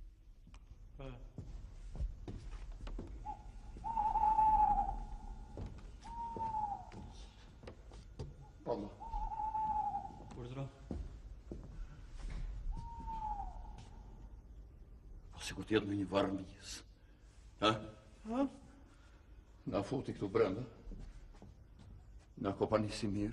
Po, mo. Urdhëro. sikur t'jetë në një varmijës. Ha? Ha? Na futi këtu brenda. Na kopanisi mirë.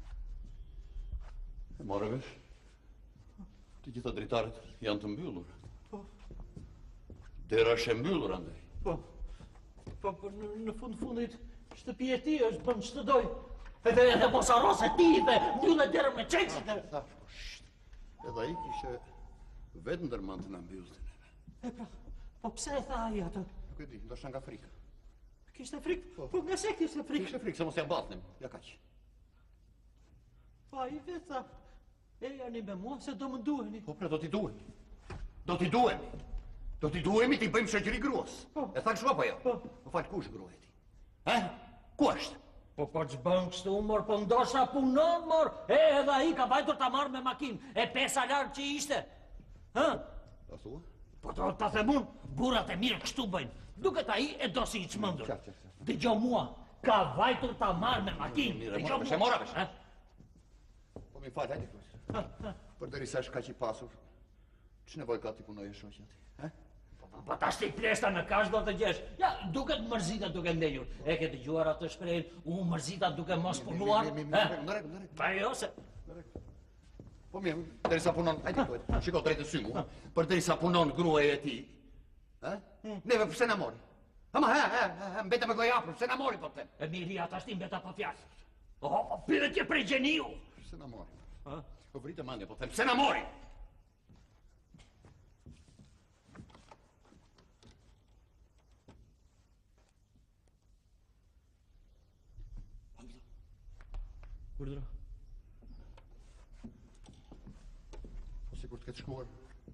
E morë vesh. Të gjitha dritaret janë të mbyllur. Po. Dera është e mbyllur andaj. Po, po, po në, në fund fundit, shtëpia e ti është bën ç'të doj. Edhe edhe mos harros e ti dhe mbyllë derën me çeksit. Thash, po sht. Edhe ai kishte vetë ndërmend të na mbyllte neve. E pra, po pse e tha ai atë? Nuk e di, ndoshta nga frika. Kishte frikë? Po, po nga se kishte frikë? Kishte frikë se mos ja mbatnim. Ja kaq. Po ai vetë tha, e jani me mua se do më duheni. Po pra do t'i duhemi. Do t'i duhemi. Do t'i duhemi t'i bëjmë shoqëri gruas. Po. E tha kështu apo jo? Po. Po fal kush gruaja e ti? Ha? Ku është? Po po ç'bën kështu mor, po ndoshta punon mor. E edhe ai ka vajtur ta marrë me makinë. E pesa larg që ishte. Hë? A thua? Po të ta them unë, burrat e mirë kështu bëjnë. Duket ai e do si i çmendur. Qartë, qartë, qartë. Dëgjoj mua, ka vajtur ta marrë me makinë. Mirë, Dëgjoj mora, mua. mora, vesh. Ha? Po mi fal, hajde këtu. Përderisa është kaq i pasur, ç'nevojë ka ti punojë shoqja ti? Ha? Po tash ti plesta në kash do të gjesh. Ja, duket mërzita duke ndenjur. E ke dëgjuar atë shprehjen, u mërzita duke mos punuar? Mi, mi, mi, Ha? Në rregull, në rregull. Pa jo se Po mirë, derisa punon, hajde këtu. Shiko drejt të sy mua. Përderisa punon gruaja e ti. Ha? Neve pse na mori? Ama ha, ha, ha, mbeta me gojë hapur, pse na mori po them? e miria tash ti mbeta pa fjalë. Oh, pyetje prej gjeniu. Pse na mori? Ha? Po vritë mendje po them, pse na mori? Urdhra. Po sikur të ketë shkuar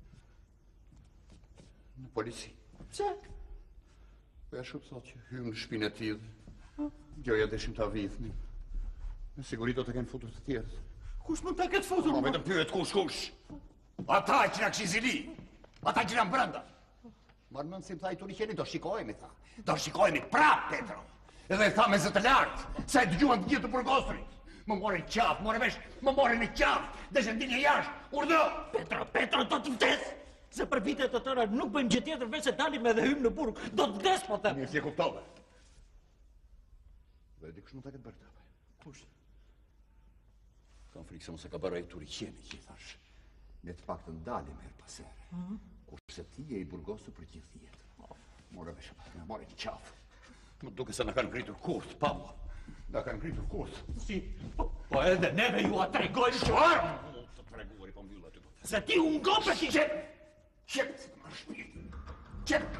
në polici. Pse? Po ja shumë thot që hym në shtëpinë e tij. Gjoja deshim ta vidhnim. Me siguri do të kenë futur të tjerë. Kush mund ta ketë futur? Po vetëm pyet kush kush. Ata që na kishin zili. Ata që janë brenda. Marr mend si më tha i turi qeni, do shikohemi tha. Do shikohemi prap Petro. Edhe e tha me zë të lartë, sa e dëgjuan të gjithë të burgostrit. Më morën qafë, morën vesh, më morën në qafë, deshen dilje jashtë, urdhë! Petro, Petro do të vdes. Se për vite të tëra nuk bëjmë gjë tjetër veç se dalim edhe hym në burg. Do të vdes po them. Mirë si e kuptove. Dhe di kush mund ta ketë bërë këtë? Kush? Kam frikë se mos e ka bërë ai turi qeni që i thash. Ne të paktën dalim her pas here. Kurse ti je i burgosur për gjithë jetën. Morë vesh, na morën qafë. Më duke se na kanë ngritur kurth, Pavlo. Na kanë ngritur kurth. Si? Po, po edhe neve ju a tregojmë që... Çfarë? Të treguari po mbyll aty po. Se ti unë gope ti... Qep! Qep! Se të marrë shpirtin. Qep!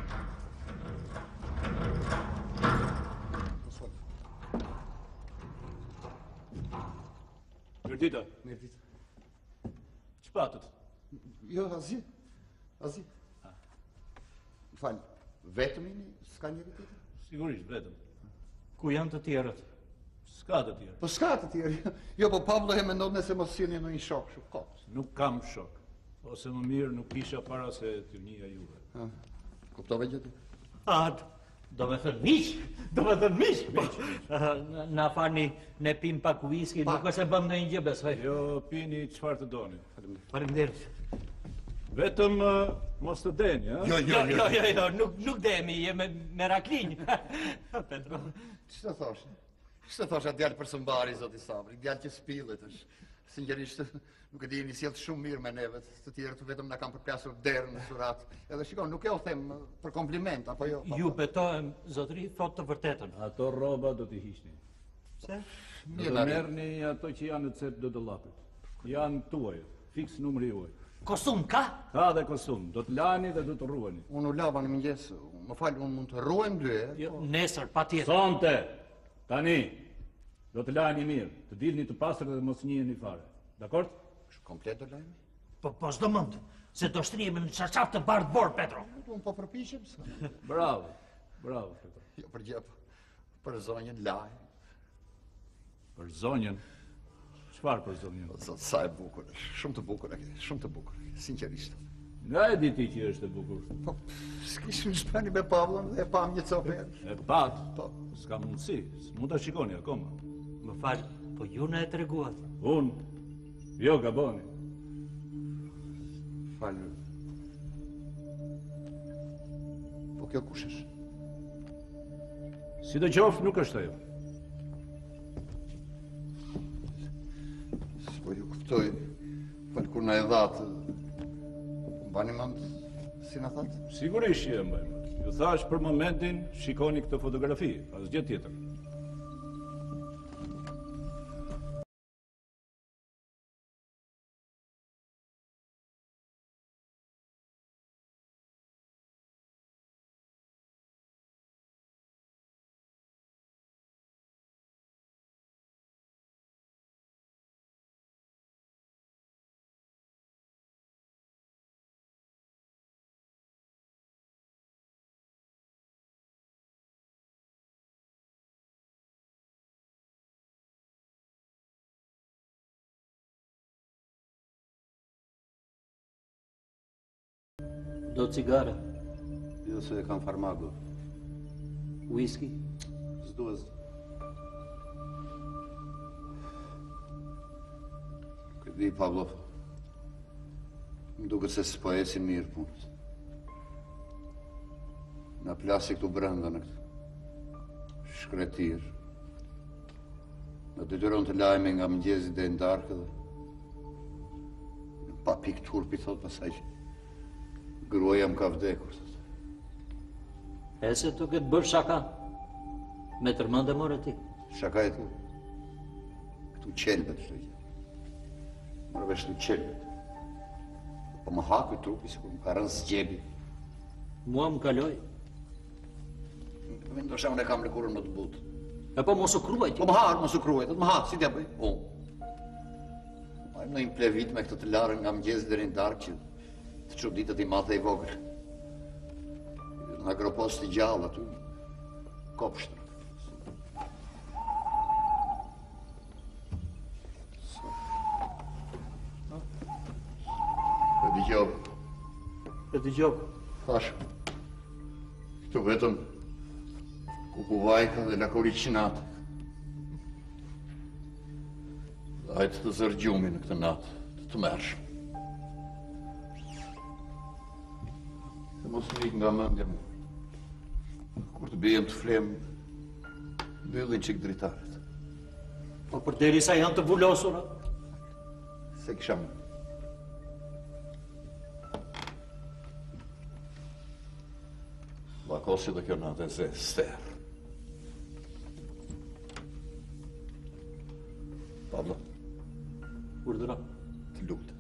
Mirdita, Mirë ditë. ç'patët? Jo, asgjë. Asgjë. Më fal, vetëm jeni, s'ka njëri tjetër? Sigurisht, vetëm. Ku janë të tjerët? S'ka të tjerë. Po s'ka të tjerë. Jo, po Pablo e mendon nëse mos sjellni në një shok, shumë kot. Nuk kam shok. Ose më mirë nuk kisha para se të njëja juve. Ha. Kuptove gjë? Ad, do me thënë miq, do me thënë miq. Na- Na fani, ne pim pak whisky, nuk është e bëm në një gjë besoj. Jo, pini çfarë të doni. Faleminderit. Vetëm uh, mos të deni, ha? Jo, Jo, jo, jo, jo, nuk nuk demi, jemi me raklinj. Petro. Ç'të thosh? Ç'të thosh atë djalë për së mbari, zoti Sabri, djalë që spillet është. Sinqerisht nuk e di, një sjell shumë mirë me neve, të tjerët vetëm na kanë përplasur derën në surat. Edhe shikon, nuk e u them për kompliment, apo jo? Ju betohem, zotëri, thot të vërtetën. Ato rroba do t'i hiqni. Pse? Do Mirë, të na merrni ato që janë në cep do dollapit. Janë tuaj, fiks numri juaj. Kostum ka? Ka dhe kostum, do të lani dhe do të ruani. Unë u lava në mëngjes, më fal, unë mund të ruajm dy herë. Jo, nesër, pa tjetër. Sonte, tani, do të lani mirë, të dilni të pastër dhe mos njiheni fare. Dakord? Është komplet do lajmi? Po, po s'do mund, se do shtrihemi në çarçaf të bardh bor, Petro. Unë po përpiqem. s'ka. Bravo, bravo, Petro. Jo për gjë, për zonjën laj. Për zonjën, çfarë për zonjën? Zot, sa e bukur është, shumë të bukur e, shumë të bukur, sinqerisht. Nga e di ti që është e bukur? Po, s'kishim shpeni me Pavlon dhe e pam një copë herë. E pat, Po, s'ka mundësi, s'mund ta shikoni akoma. Më fal, po ju na e treguat. Unë, jo gaboni. fal. kjo kush është? Si të qoftë nuk është ajo. Po ju kuptoj, për kur na e dhatë, mbani mend si na thatë? Sigurisht që e mbaj mend. Ju thash për momentin, shikoni këtë fotografi, asgjë tjetër. Do cigare, Jo se e kam farmago. whisky, S'duhet. Këtë di, Pablo, më duket se s'po ecin mirë punët. Na plasi këtu brenda në këtë shkretir. Na detyron të lajme nga mëngjesi deri në darkë dhe pa pikë turpi thot pasaj që gruaja më ka vdekur. Thot. e se të këtë bërë shaka, me tërmande more ti. Shaka e tu. Këtu qelbet shtë gjë. Mërë vesh të qelbet. Po më haku i trupi si kur më ka rënë zgjebi. Mua më kaloj, Me ndosha unë e kam lëkurën më të butë. e po mos u kruaj ti. Po më harë, mos u kruaj, të më hatë, si t'ja bëj? Po. Majmë në një plevit me këtë të larën nga mëngjes deri në darkë që të çuditët i madhe i vogël. Në agropos të gjallë aty, kopshtër. E dëgjoj, E t'i gjokë. thash, këtu vetëm Kukuvajka dhe lakoriqinatë. Dhe hajtë të zërgjumi në këtë natë, të të mërshëm. Dhe mos vik nga mëndja mu. Kur të bijem të flemë, mbyllin qik dritaret. Po për deri sa janë të vullosura. Se kisha më. Vakosi dhe kjo natë e se sterë. Pablo, Urdhëro. të lutë.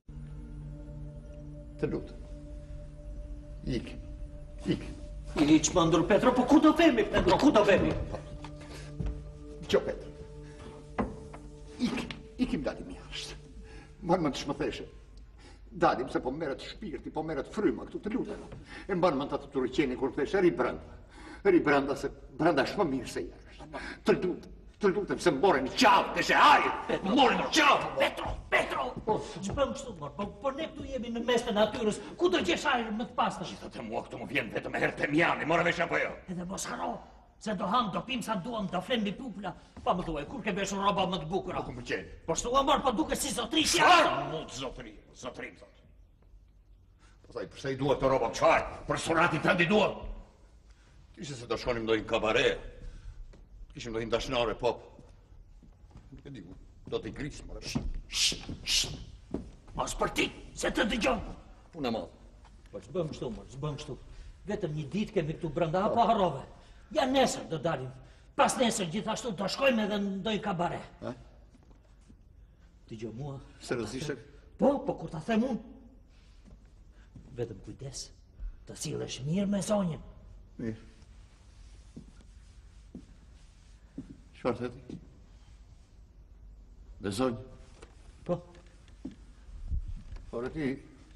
Të lutë. Ik. Ik. I çmendur Petro, po ku do vemi, Petro, ku do vemi? Gjo, Petr. Ik. Ikim dalim jashtë. Mbanë më të shmëtheshe. Dalim se po meret shpirti, po meret fryma këtu, të lutem. E mbanë më të të të rëqeni kur theshe, ri brenda. Ri brenda se brenda është më mirë se jashtë. Të lutem. Të lutem se mboren në qavë, të shehajë, mboren në qavë. Petro, Petro! Që bëm kështu, mor, po, po ne këtu jemi në mes të natyrës, ku do gjesh ajër më të pastër? Gjithë mua këtu më vjen vetëm herë të mjani, mora vesh apo jo? Edhe mos haro, se do ham, do pim sa duam, do flem mbi pupla. Pa më thuaj, kur ke veshur rroba më të bukura? Po më qenë. Po shtu mor, po duke si zotri si Çfarë mund zotri? Zotrim thot. Po thaj, përse i duhet të rroba çfarë? Për suratin tënd i duhet. Kishe se do shkonim ndonjë kabare. Kishim ndonjë dashnore pop. Nuk e di, do t'i grisë, more. Mos për ti, se të dëgjon. Punë madhe. Po ç'bëm kështu, mor, ç'bëm kështu. Vetëm një ditë kemi këtu brenda, apo harrove. Ja nesër do dalim. Pas nesër gjithashtu do shkojmë edhe në ndonjë kabare. Ha? Dëgjoj mua. Seriozisht? Po, po kur ta them unë. Vetëm kujdes, të sillesh mirë me zonjën. Mirë. Çfarë theti? Dhe zonjë? Po, Por e ti...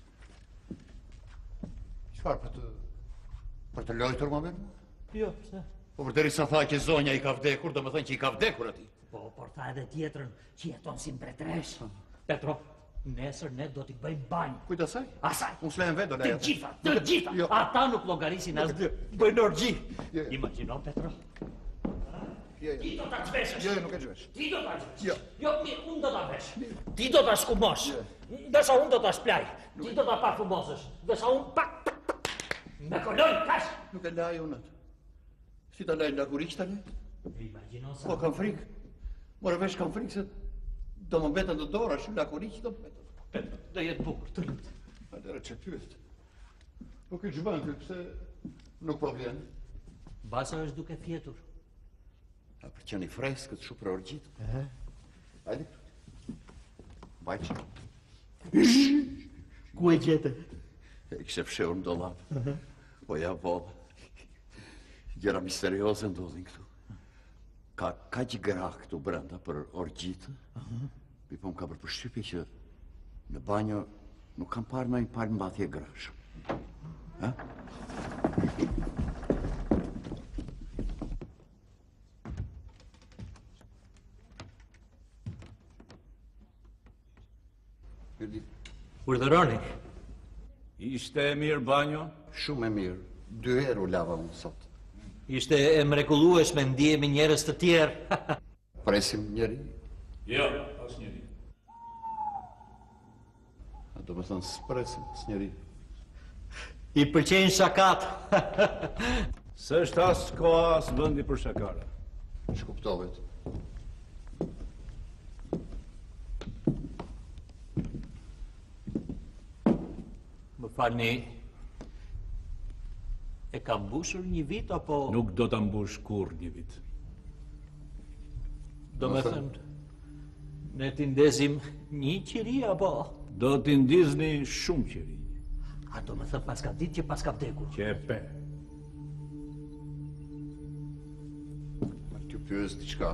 Çfarë për të... për të lojtur më vetë? jo, pse? Po për deri sa tha që zonja i ka vdekur, do më thënë që i ka vdekur ati. Po, por tha edhe tjetrën që jeton si mbretresh. Petro, nesër ne do t'i bëjmë banjë. Kujt asaj? Asaj. Unë s'lejmë vetë, do Të leja. gjitha, të gjitha. Jo. Ata nuk llogarisin as dy. Bëjnë orgji. Jo, jo. Imagjino, Petro. Jo, jo. Ti do ta zhveshësh. Jo, jo, nuk e zhvesh. Ti do ta zhvesh. Jo. Jo, mirë, unë do ta vesh. Ti do ta skumosh. Ndërsa unë do ta shplaj. Ti do ta parfumosësh. Ndërsa unë pak pak pak. Me coloi, cash! Nuk e laj unë atë. Si ta laj lakuriq tani? Imagjino sa. Po kam frikë. More vesh kam frikë se do më mbeten të dora, shumë lakuriq do më mbeten. Petro, do jetë bukur, të lutem. Atëra që pyet. Po këtë zhvën ty, pse nuk po vjen? Basa është duke fjetur. A për qeni freskët, shumë për orgjit. Hajde. Bajqë. Ku e gjete? E kështë fshehur në dolap. Po ja bolla. Gjera misterioze ndodhin këtu. Ka kaq gra këtu brenda për orgjitë. Mi po më ka për përshtypje që në banjo nuk kam parë ndonjë palë mbathje grash. Ha? Urdhëroni. Ishte e mirë banjo? Shumë e mirë. Dy herë u lava unë sot. Ishte e mrekullueshme, ndihemi njerëz të tjerë. Presim njëri. Jo, as njëri. A do me thënë s'presim as njëri. I pëlqejnë shakat. Së është as koha as vendi për shakara. Shkuptovet. Më falni, e ka mbushur një vit apo... Nuk do ta mbush kur një vit. Do me thënë, ne t'i ndezim një qiri apo... Do t'i ndizni shumë qiri. A do me thënë pas ka ditë që pas ka vdekur. Që e pe. Ma t'ju pyes diçka.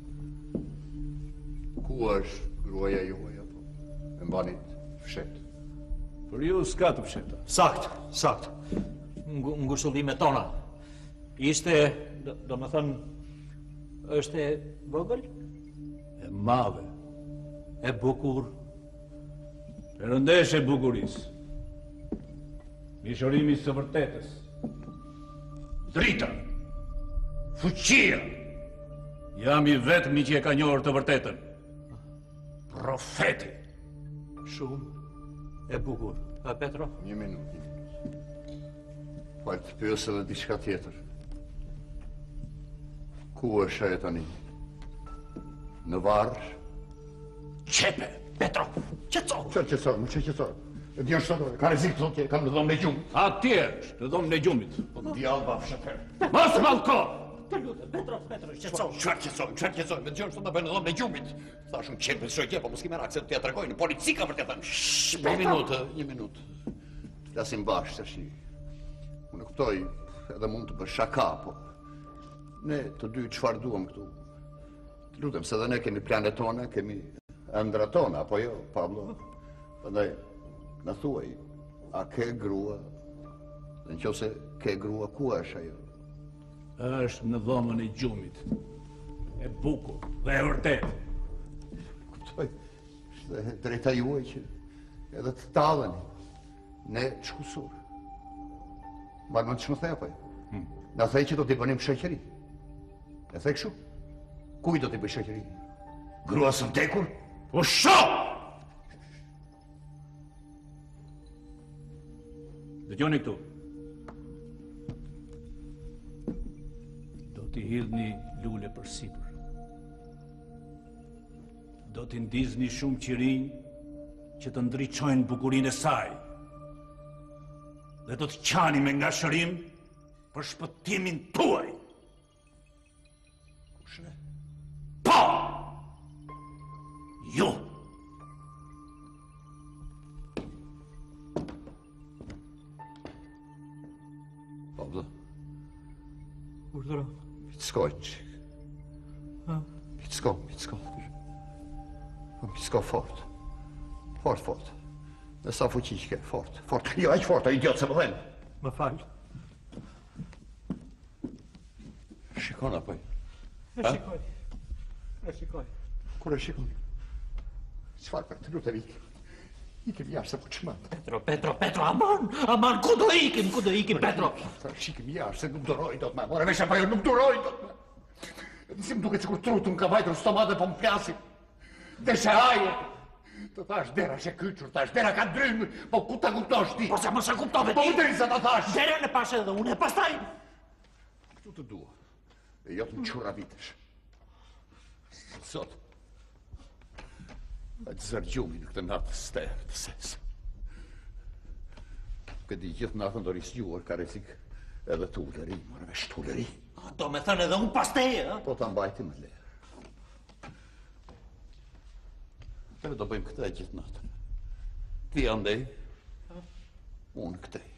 Ku është gruaja juaj apo? E mbanit fshet. Për ju s'ka të fsheta. Sakt, sakt. Ngu, ngushëllimet tona. Ishte, do, do me thënë, është e vogël, E madhe. e bukur. Perëndesh e bukurisë. Mishërimi së vërtetës. Drita. Fuqia. Jam i vetmi që e ka njohur të vërtetën. Profeti. Shumë e bukur. A Petro? Një minutë, një minutë. Po të pyes edhe diçka tjetër. Ku është ajo tani? Në varr? Qepe. Petro, qëtëso! Çfarë qetësor, më çfarë qetësor? E dion çfarë? Ka rrezik thotë, kam në dhomën e gjumë. Atje është, në dhomën e gjumit. Po djallë ba fshater. Mos mallko! Të lutem, Petro, Petro, qëtëso! Çfarë qetësor, çfarë qetësor? Me dëgjon sot na bën në dhomën e gjumit. Thash unë qepë shojë, po mos kimë rak se t'ia tregoj në policika për të thënë. Shh, një minutë, një minutë. Flasim bashkë tash. Unë kuptoj, edhe mund të bësh shaka, po ne të dy çfarë duam këtu? Të lutem, se edhe ne kemi planet tona, kemi ëndrat tona, apo jo, Pablo? Prandaj na thuaj, a ke grua? Dhe nëse ke grua, ku është ajo? Është në dhomën e gjumit. E bukur dhe e vërtetë. Kuptoj, është drejta juaj që edhe të talleni. Ne çkusur. Ma mund të shmë thej apo jo? Na thej që do t'i bënim shoqëri. E thej kështu? Kuj do t'i bëj shoqëri? Grua së vdekur? Po shoh! Dëgjoni këtu. Do t'i hidhni lule për sipër. Do t'i ndizni shumë qirinj që të ndriçojnë bukurinë e saj. Dhe do të qani me nga shërim për shpëtimin tuaj. Kush ne? Po! Ju! Pablo, Urdhëro. Picko qik. Picko, picko. Po picko fort. Fort, fort. Dhe sa fuqi që ke, fort. Fort, jo, aq fort, a idiot se më dhenë. Më fal. Shikon apo? E shikoj. E shikoj. Kur e shikon? Çfarë për të lutem ik? Ikim jashtë se po çmend. Petro, Petro, Petro, aman, aman, ku do ikim, ku do ikim, Petro? Sa shikim jashtë se nuk duroj dot më. More vesh apo jo nuk duroj dot më. Edhe si më duket sikur trutu më ka vajtur stomatë po më flasin. Deshe haje. Të thash dera që kyqur, thash dera ka drymë, po ku ta kuptosh ti? Po se mos e kuptove Po ti. më deri sa ta thash. Derën e pash edhe unë, pastaj Këtu të dua. E jo të më qura vitesh. Sot. A të zërgjumi në këtë natë sterë të sesë. Këti gjithë natën do risjuar ka resik edhe të ulleri, marrë vesh të ulleri. do me thënë edhe unë pas teje, a? Po ta mbajti më lehë. Edhe do bëjmë këtë e gjithë natën. Ti andej, unë këtej.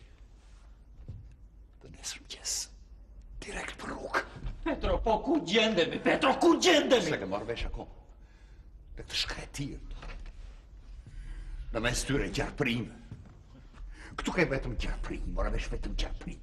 Të nesër mëgjesë, direkt për rrugë. Petro, po ku gjendemi? Petro, ku gjendemi? Se ke marrë vesh akoma. Dhe këtë shkretirë. Në mes tyre gjarëprime. Këtu ke vetëm gjarëprime, mora vesh vetëm gjarëprime.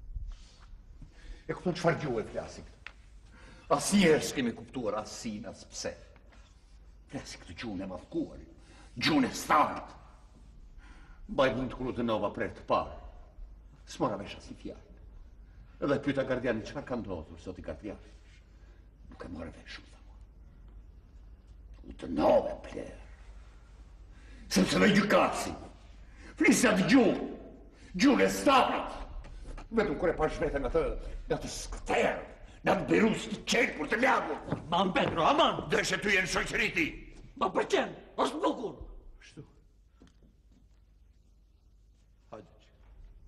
E këtu në qëfar gjuhë e flasin këtë? As njerë s'kemi kuptuar as sin, as pse. Flasin këtë gjuhën e madhkuar, gjuhën e starët. Baj mund të kru të nova pre të parë. S'mora vesh as një fjarë. Edhe pyta gardiani qëfar ka ndodhur, sot i gardiani. Nuk e mora vesh, më thamë. U të nove plerë. Sepse dhe gjukatësi. Flisja të gjuhë. Gjuhën e starët. Vetëm kur e pash vetën atë, në të skëterë, në të berus të qenë për të lagur. Aman, Petro, aman! Deshe ty e në shoqëriti. Ma përqen, është bukur. Shtu. Hajde që.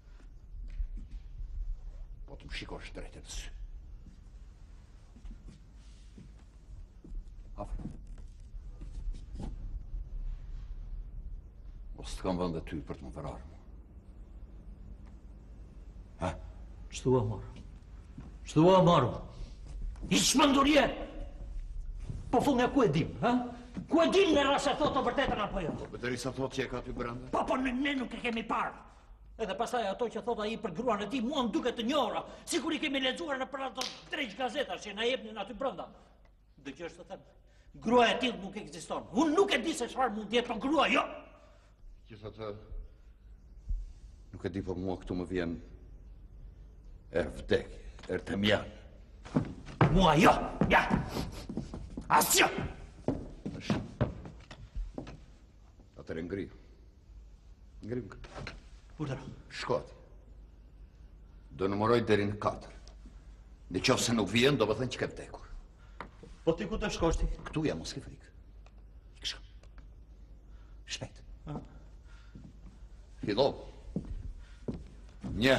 Po të më shikosh drejt e të sy. Afro. Ose të kam vënd e ty për të më vërarë mu. Ha? Shtu a marë. Shtu a marë. I shmëndurje. Po funë e ku e dim, ha? Ku e dim në rrasë e thotë të vërtetën apo jo? Po deri sa thot që e ka ty brenda? Po, po, ne, ne nuk e kemi parë. Edhe pastaj ato që thot ai për gruan e tij mua më duket të njora, sikur i kemi lexuar në për ato treq gazeta që na jepnin aty brenda. Dëgjosh të them, grua e tillë nuk ekziston. Unë nuk e di se çfarë mund të jetë, po grua jo. Gjithatë, nuk e di po mua këtu më vjen er vdek, er të mjan. Mua jo, ja. Asgjë. Atëre ngri. Ngri më këtë. Urdhëro. Shkoti. Do numëroj deri në katër. Në qoftë se nuk vjen, do më thënë që ke vdekur. Po ti ku të shkosh ti? Këtu jam, mos ke frikë. Ikësha. Shpejt. Fillo. Një.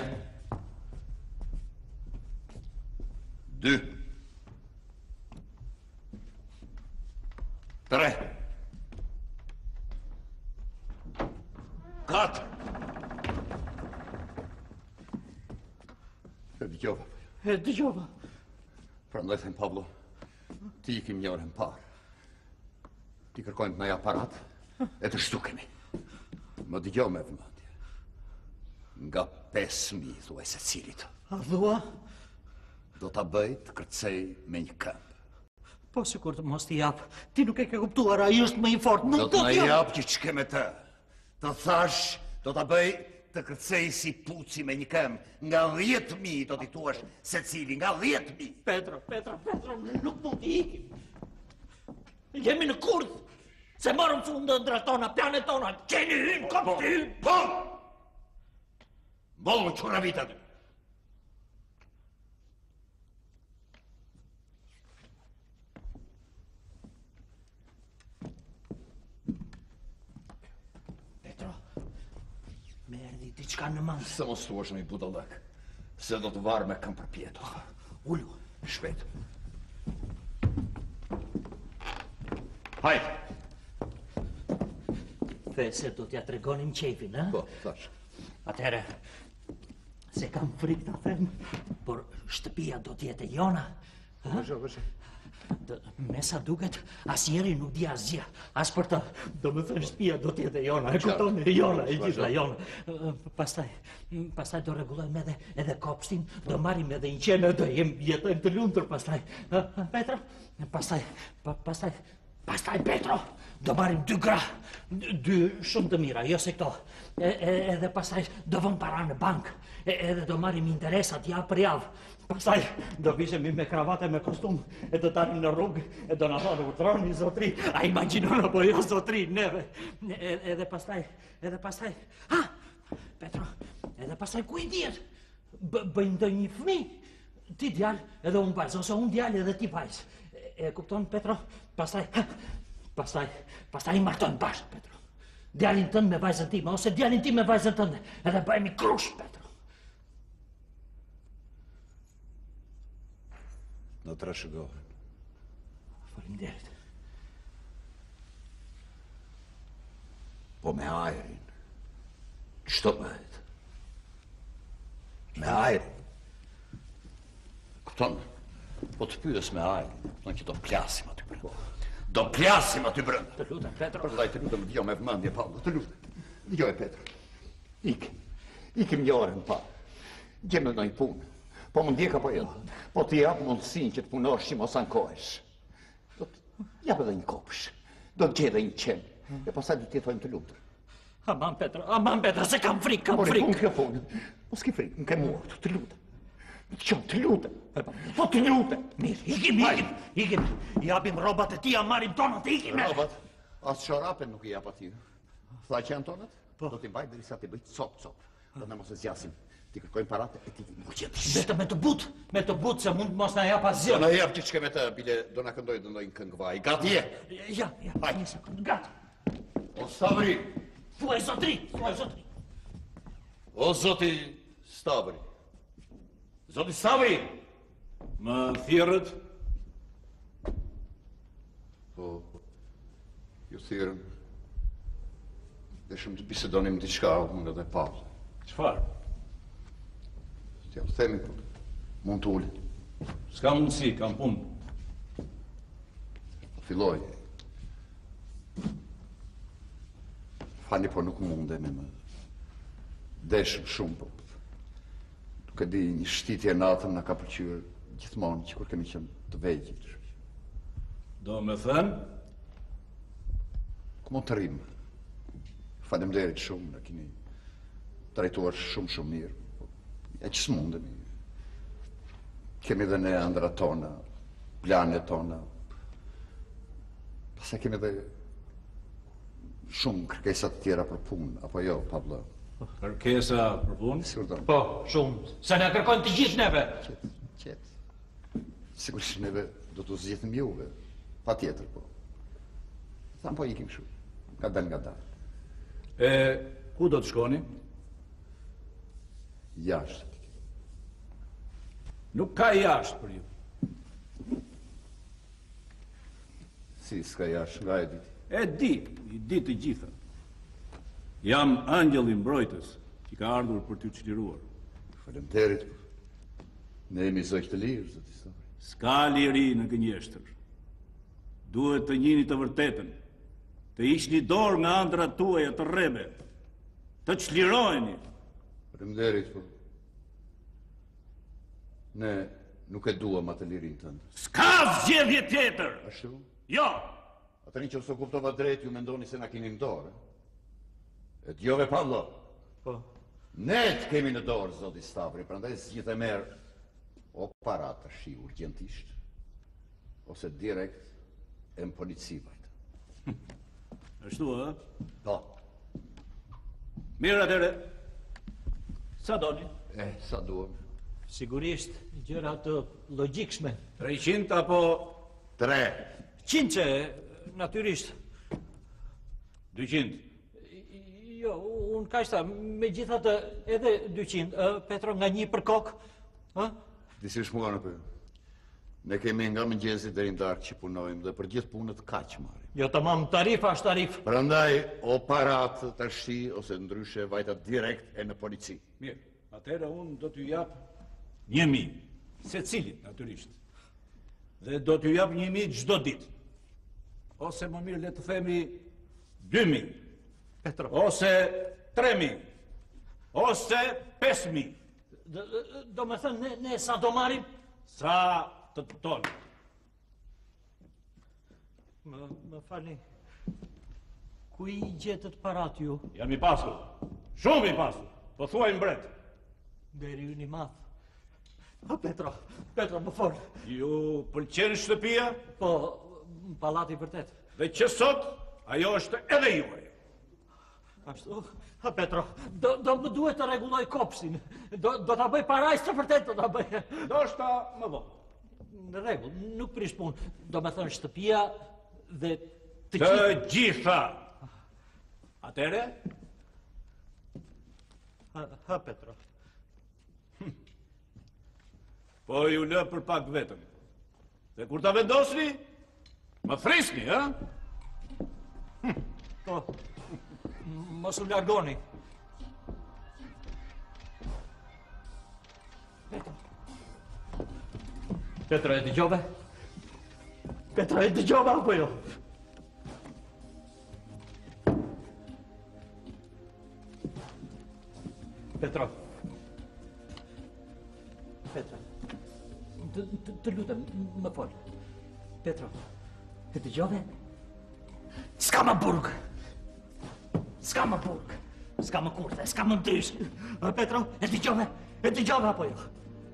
Dy. Tre. Katër. E dëgjova. E dëgjova. Prandaj them Pablo, ti i kim një orën parë. Ti kërkojmë të nëj aparat e të shtukemi. Më dëgjoj me vëmendje. Nga pesë mijë thuaj se cilit. A dhua? Do ta bëj të kërcej me një këmbë. Po sikur të mos t'i jap. Ti nuk e ke kuptuar, ai është më i fortë. Do Nuk të do na t'jap. jap që ç'ke me të. Të thash, do ta bëj të kërcej si puci me një këmbë. Nga dhjetë mijë do t'i thuash secili, nga dhjetë mijë. Petro, Petro, Petro, nuk mund t'i ikim. Jemi në kurdh. Se marrëm fundë ndra tona, planet tona, qeni hynë, kom të hynë. Po! Bolë më qura vita të. Petro, me erdi diçka në mandë. Se mos thuash me i budallëk, se do të varë me kam përpjeto. Ullu. Shpejt. Hajde. Dhe se do t'ja tregonim qefin, ha? Po, thash. Atëherë, se kam frikë ta them, por shtëpia do t'jetë e jona. Vëshë, vëshë. Dë, me sa duket, asnjëri nuk di asgjë. As për të. Do më thënë shtëpia do t'jetë e jona, e kupton? E jona, e gjitha jona. Ë, Pastaj, pastaj do rregullojmë edhe edhe kopshtin, do marrim edhe një qenë, do jem jetojmë të lumtur pastaj. Ë, Petro, pastaj, pa, pastaj, pastaj Petro, do marrim dy gra, dy shumë të mira, jo se këto. E, e, edhe pastaj do vëm para në bank, e, edhe do marrim interesat javë për javë. Pastaj do vishemi me kravate me kostum, e do dalim në rrugë, e do na thonë utroni zotri, a imagjinon apo jo zotri, neve. E, edhe pastaj, edhe pastaj, ha, Petro, edhe pastaj ku i dihet? Bëjmë ndonjë fëmijë, ti djalë edhe unë vajzë, ose unë djalë edhe ti vajzë. E, e kupton Petro? Pastaj, ha, pastaj, pastaj i martojmë bashkë, Petro. Djalin tënd me vajzën time, ose djalin tim me vajzën tënde, edhe bëhemi krush, Petro. Në të rëshëgohen. Faleminderit. Po me ajrin. Çto bëhet? Me ajrin. Kupton? Po të pyes me ajrin. Kupton që do plasim aty brenda. Do plasim aty brenda. Të lutem, Petro. Për vllai të lutem, dëgjoj me vëmendje, Pavlo, të lutem. Dëgjoj, Petro. Ik. Ikim një orën pa. Gjemë ndonjë punë. Po më ndjek apo jo? Po të jap mundësinë që të punosh që mos ankohesh. Do të jap edhe një kopsh. Do të gjej edhe një qen. E pastaj do t'i thojmë të lutur. Aman Petro, aman Petro, se kam frikë, kam Mori, frikë. punë kjo punë. Mos ke frikë, më ke muar, të lutem. Të qom, të lutem. Po të lutem. Mirë, ikim, ikim, ikim. Japim rrobat e tia, marrim tonat, ikim. Robat, as çorapen nuk i jap atij. Tha që janë tonat? Do t'i mbaj derisa t'i bëj cop cop. Do na mos e zgjasim. Ti kërkojmë paratë e ti nuk qetë. Vetëm me të but, me të but se mund mos na jap asgjë. Do na jap që çka me të, bile do na këndoj do ndonjë këngë vaj. Gati je? Ja, ja, një sekundë, gati. O Stavri, Thuaj zotri, thuaj zotri. o zoti Stavri. Zoti Stavri. Më thjerrët, Po, ju thirrëm. Deshëm të bisedonim diçka unë edhe Pavle. çfarë? T'ja u themi, po, mund të uli. S'ka mundësi, kam punë. Po filloj. Fani, po nuk mundemi më. Deshëm shumë, po. Nuk e di, një shtitje natën na ka pëlqyer gjithmonë që kur kemi qenë të vegjël. Do me thënë, Ku mund të rrim? Faleminderit shumë, na keni trajtuar shumë shumë mirë. E që s'mundemi. Kemi dhe ne ëndrat tona, planet tona. Pastaj kemi dhe shumë kërkesa të tjera për punë, apo jo, Pablo? kërkesa për punë. Sigurisht. Po, shumë. Se na kërkojnë të gjithë neve. Qet, qet. Sigurisht neve do t'u zgjedhim juve. Patjetër, po. Tham po ikim kështu. Nga dal nga dal. E ku do të shkoni? Jashtë. Nuk ka jashtë për ju. Si s'ka jashtë nga e diti. E di, i di të gjitha. Jam angjëll i mbrojtës që ka ardhur për t'ju çliruar. Faleminderit. Ne jemi zogj të lirë, zoti Stavri. S'ka liri në gënjeshtër. Duhet të njini të vërtetën. Të ishni dorë nga ëndrat tuaja të rrebe. Të çliroheni. Faleminderit, po. Ne nuk e duam atë lirin tënd. S'ka zgjedhje tjetër. Ashtu? Jo. Atëri që ose kuptova drejt, ju mendoni se na keni në dorë. E djove, Pavlo. Po. Ne të kemi në dorë, zoti Stavri, prandaj zgjidhe merë o para të shi urgjentisht, ose direkt e në polici vajtë. Ashtu, ë? Po. Mirë atëre. Sa doni? E, sa duam? Sigurisht, gjëra të logjikshme. treqind apo Tre. Qinçe, natyrisht. dyqind? Jo, unë kaq tha, megjithatë edhe dyqind, ë, Petro nga një për kokë. Ë? Disish mua në për. Ne kemi nga mëngjesi deri në darkë që punojmë dhe për gjithë punët kaq marrim. Jo, tamam, tarif është tarif. Prandaj o parat të shi ose ndryshe vajta direkt e në polici. Mirë, atëherë unë do t'ju jap një mi, se cilit, natyrisht. Dhe do t'ju jap një mi çdo ditë. Ose më mirë le të themi dy mi, Petro. ose tre mi, ose pesë mi. Do, do me thënë, ne, ne sa do marim? Sa të tonë. Më, më falni. Ku i gjetët parat ju? Jam i pasur. Shumë i pasur. Po thuaj mbret. Deri ju një math. A Petro, Petro më fol. Ju pëlqen shtëpia? Po, pallati vërtet. Dhe që sot, ajo është edhe juaj. Ashtu, a Petro, do, do më duhet të rregulloj kopsin. Do, do ta bëj parajs të vërtet do ta bëj. Do shta më vonë. Në rregull, nuk prish punë. Do me thënë shtëpia dhe të, Të gjitha. Atere? Ha, ha Petro. Po ju lë për pak vetëm. Dhe kur ta vendosni, më frisni, ha? Po, mos u largoni. Petro. Petro, e dëgjove? Petro, e dëgjove apo jo? Petro. Petro. Të, të, të lutem, më fol. Petro, e dëgjove? S'ka më burg. S'ka më burg. S'ka më kurthe, s'ka më ndrysh. Petro, e dëgjove? E dëgjove apo jo?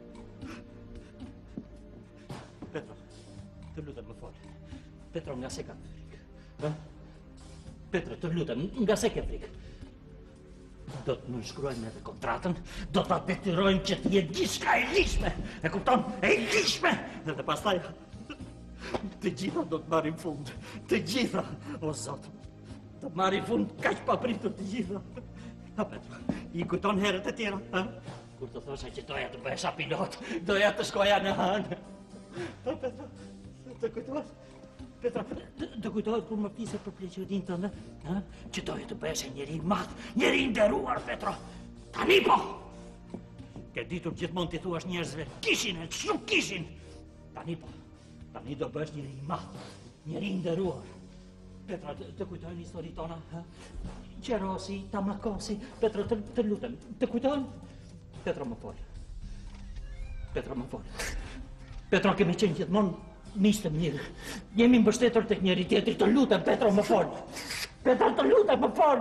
Petro, të lutem, më fol. Petro, nga se ka frikë? Petro, të lutem, nga se ke frikë? Do të nënshkruajmë edhe kontratën, do ta detyrojmë që të jetë gjithçka e lishme. E kupton? E lishme. Dhe të pastaj të gjitha do të marrin fund. Të gjitha, o Zot. Do të marrin fund kaq papritur të gjitha. Ha Petro, i kujton herët e tjera, ha? Kur të thosha që doja të bëhesha pilot, doja të shkoja në hanë. Ha Petro, të kujtohet? Petra, të kujtohet kur më flisë për pleqërinë tënde, ha? Që doje të bëhesh njeri i madh, njeri i nderuar, Petro. Tani po. Ke ditur gjithmonë ti thuash njerëzve, kishin e shumë kishin. Tani po. Tani do bëhesh njeri i madh, njeri i nderuar. Petra, të, të kujtojnë historitë tona, ha? Qerosi, Tamakosi, Petra, të, të lutem, të kujtojnë? Petra, më fol. Petra, më fol. Petra, kemi qenë gjithmonë miqtë mirë. Jemi mbështetur tek njëri tjetri, të lutem, Petro, më fol. Petro, të lutem, më fol.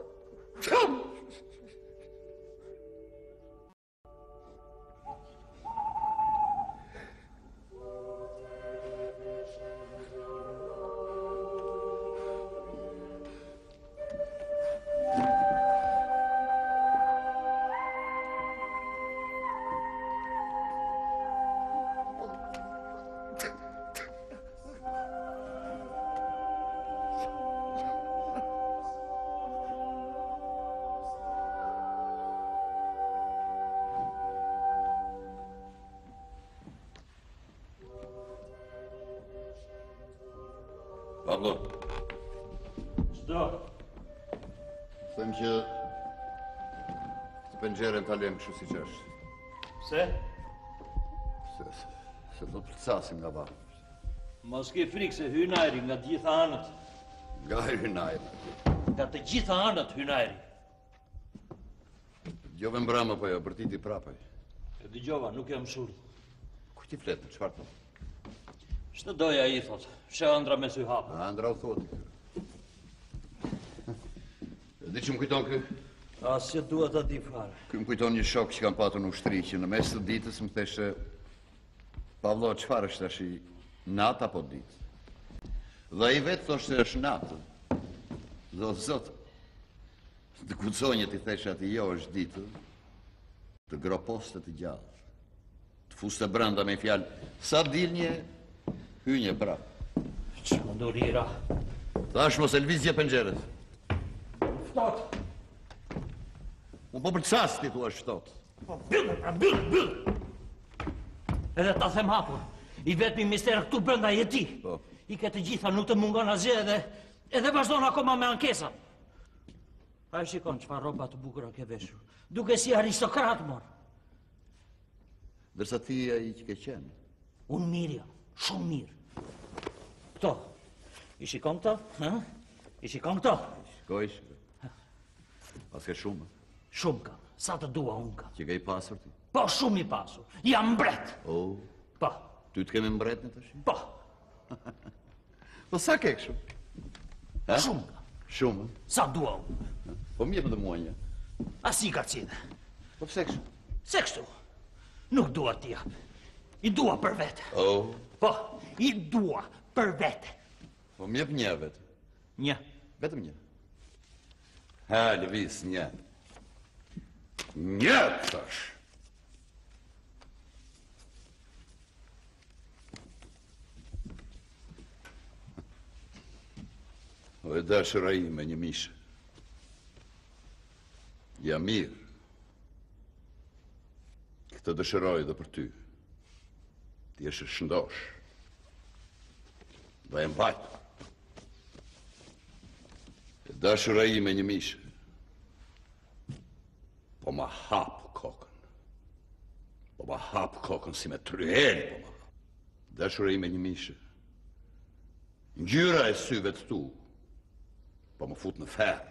Pablo. Çdo. Them që të penxherën ta lëm kështu siç është. Pse? Se, se do të plcasim nga varë. Mos ke frikë se hyn ajri nga të gjitha anët. Nga hynajri. Nga të gjitha anët hyn ajri. Djove mbrama po jo, për ti ti prapaj. E dëgjova, nuk jam shurd. Ku ti flet, çfarë thon? Ç'të doja i thot, shë ëndra me sy hapur. Andra u thot. Dhe që më kujton kë? As që dua ta di fare. Ky më kujton një shok që kam patur në ushtri që në mes të ditës më theshte Pavlo, çfarë është tash i natë apo ditë? Dhe ai vetë thoshte është natë. Dhe o Zot, të kuconje ti theshe ati jo është ditë, të groposte të gjallë, të fuste brenda me fjalë, sa dilnje, hynje prapë. Që më ndurira. Thash mos e lvizje penxherët. Ftot. Unë po për çast ti thua shtot. Po byllë, pra byllë, byllë. Edhe ta them hapur, i vetmi mister këtu brenda je ti. Po. I ke të gjitha, nuk të mungon asgjë edhe edhe vazhdon akoma me ankesa. A e shikon çfarë rroba të bukura ke veshur. Duke si aristokrat mor. Dërsa ti ai që ke qenë. Unë mirë jam, shumë mirë. Këto, i shikon këto, ha? I shikon këto? Shkoj, shkoj. Pas ke shumë, Shumë kam, sa të dua unë kam. që ke i pasur ti. Po shumë i pasur, jam mbret. O, Po, ty të kemi mbret në tash? po, Po sa ke kështu? Ha? shumë kam, Shumë? Sa dua unë. Po mjep dhe mua një. Asi karcine. Po pse kështu? Se kështu. Nuk dua t'i jap. I dua për vete. Oh. Po, i dua për vete. Po mjep një vetë. Një. Vetëm një. Ha, lëviz, një. Një, thash. O e dashëra ime një mishë. Ja mirë. Këtë dëshëroj dhe për ty. Ti eshe shëndosh. Do e mbajtë. E dashëra ime një mishë. Po ma hapë kokën. Po ma hapë kokën si me tryel, po ma hapë. Dashëra ime një mishë. Ngjyra e syve të tu. Po më fut në ferë.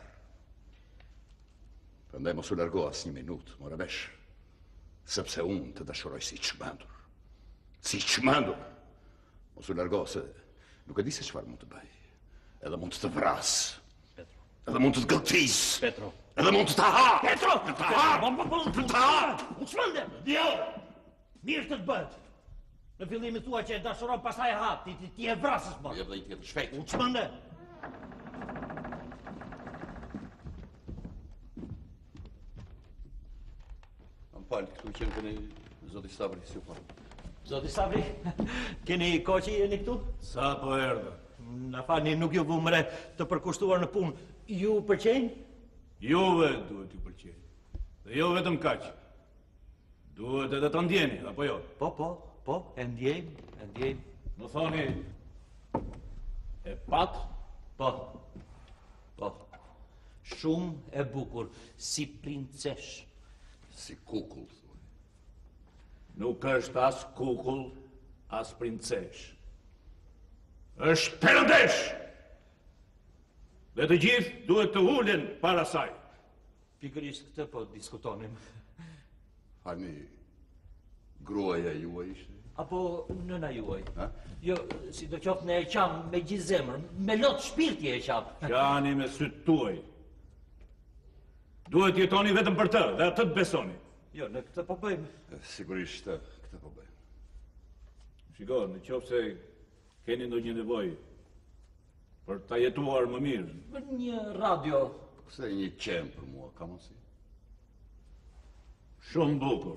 Prandaj mos u largo as një minutë, mora vesh. Sepse unë të dashuroj si çmendur. Si çmendur. Mos u largo se nuk e di se çfarë mund të bëj. Edhe mund të të vras. Petro. Edhe mund të të gëltis. Petro. Edhe mund të të ha. Petro! Të të ha. Të të ha! U çmende! Jo! Mirë të të bëhet. Në fillim i thua që e dashuron, pastaj e ha. Ti ti ti e vrasësh më. Jep dhe një tjetër shpejt. U çmende! Falë, këtu qenë këni Zoti Sabri, si u falë. Zoti Sabri, keni kohë që jeni këtu? Sa po erdhe? Na falni, nuk ju vumre të përkushtuar në punë. Ju pëlqejnë? Juve duhet ju pëlqejnë. Dhe jo vetëm kaq. Duhet edhe ta ndjeni, apo jo? Po, po, po, e ndjejmë, e ndjejmë. Më thoni, e pat? Po, po. Shumë e bukur, si princesh. Si kukull, thuaj. Nuk është as kukull, as princesh. Është perëndesh! Dhe të gjithë duhet të ulen para saj. Pikërisht këtë po diskutonim. Hani, gruaja juaj ishte? Apo nëna juaj. Ha? Jo, si do qoftë ne e qam me gjithë zemrën, me lot shpirti e qam. Qani me sytë tuaj. Duhet jetoni vetëm për të, dhe atë të besoni. Jo, në këtë po bëjmë. Sigurisht, këtë po bëjmë. Shiko, në qoftë se keni ndonjë nevojë për ta jetuar më mirë. Për një radio. Pse një qenë për mua, ka mundsi? Shumë bukur.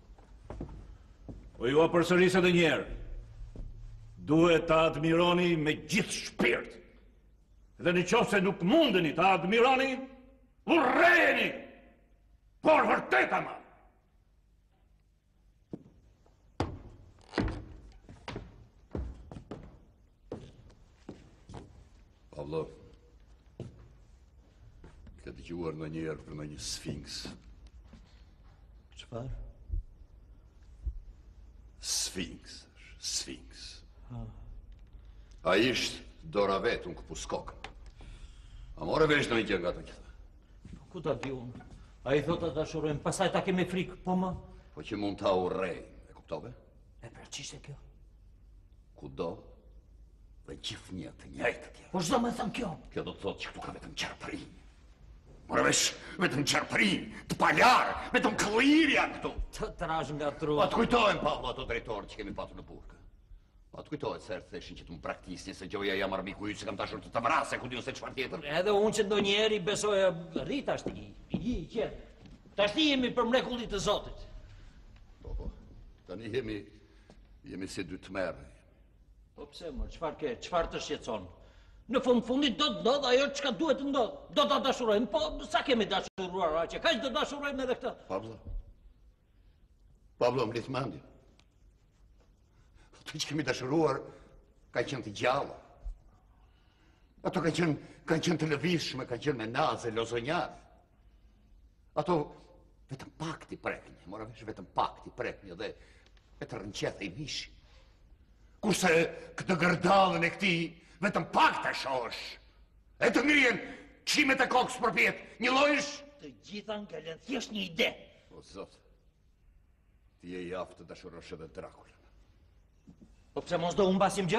Po ju a përsëris edhe një herë. Duhet ta admironi me gjithë shpirt. Dhe në qoftë se nuk mundeni ta admironi, urrejeni! Por vërtet ama! Pavlo, ka dëgjuar në njerë për në një sfinks. Çfarë? Sfinks, sfinks. A ishtë dora vetë unë këpus kokën. A more vesh në një gjë nga të gjitha. Ku ta di unë? A i thot të dashurojmë, pasaj ta kemi frikë, po më? Po që mund ta urrej, e kuptove? E pra qishte kjo? Kudo dhe gjithë një të njëjtë tjerë. Po çdo më thënë kjo? Kjo do të thotë që këtu ka vetëm qarpërin. More vesh, vetëm qarpërin, të paljarë, vetëm këllirja këtu. Të trash nga tru. Pa të kujtojnë, Pavlo, ato drejtorë që kemi patur në burkë. Pa të kujtojnë, se erë theshin që të më praktisni, se gjoja jam armiku ju që kam tashur të të mrase, ku diun se çfarë tjetër. Edhe unë që ndonjëherë i besoja rrit ashti, i i qetë. Tashti jemi për mrekullit të Zotit. Po, po, tani jemi, jemi si dy të merë. Po pse më, çfarë ke, çfarë të shqetëson? Në fund fundit do të ndodh ajo çka duhet të ndodh. Do ta dashurojmë, po sa kemi dashuruar aqe, kaq do dashurojmë edhe këtë. Pablo, Pablo, më litë mandje. Ato që kemi dashuruar, ka qenë të gjalla. Ato ka qenë, ka qenë të lëvizshme, ka qenë me naze, lozonjare. Ato vetëm pak t'i prekni, mora vesh vetëm pak t'i prekni dhe e të rënqethe i mishi. Kurse këtë gërdallën e këti, vetëm pak të shosh. E të ngrijen qimet e kokës për pjetë, një lojsh. Të gjitha ngelen thjesht një ide. O, Zot, ti e i aftë të dashurosh edhe Drakulën. Po pse mos do unë basim gjë?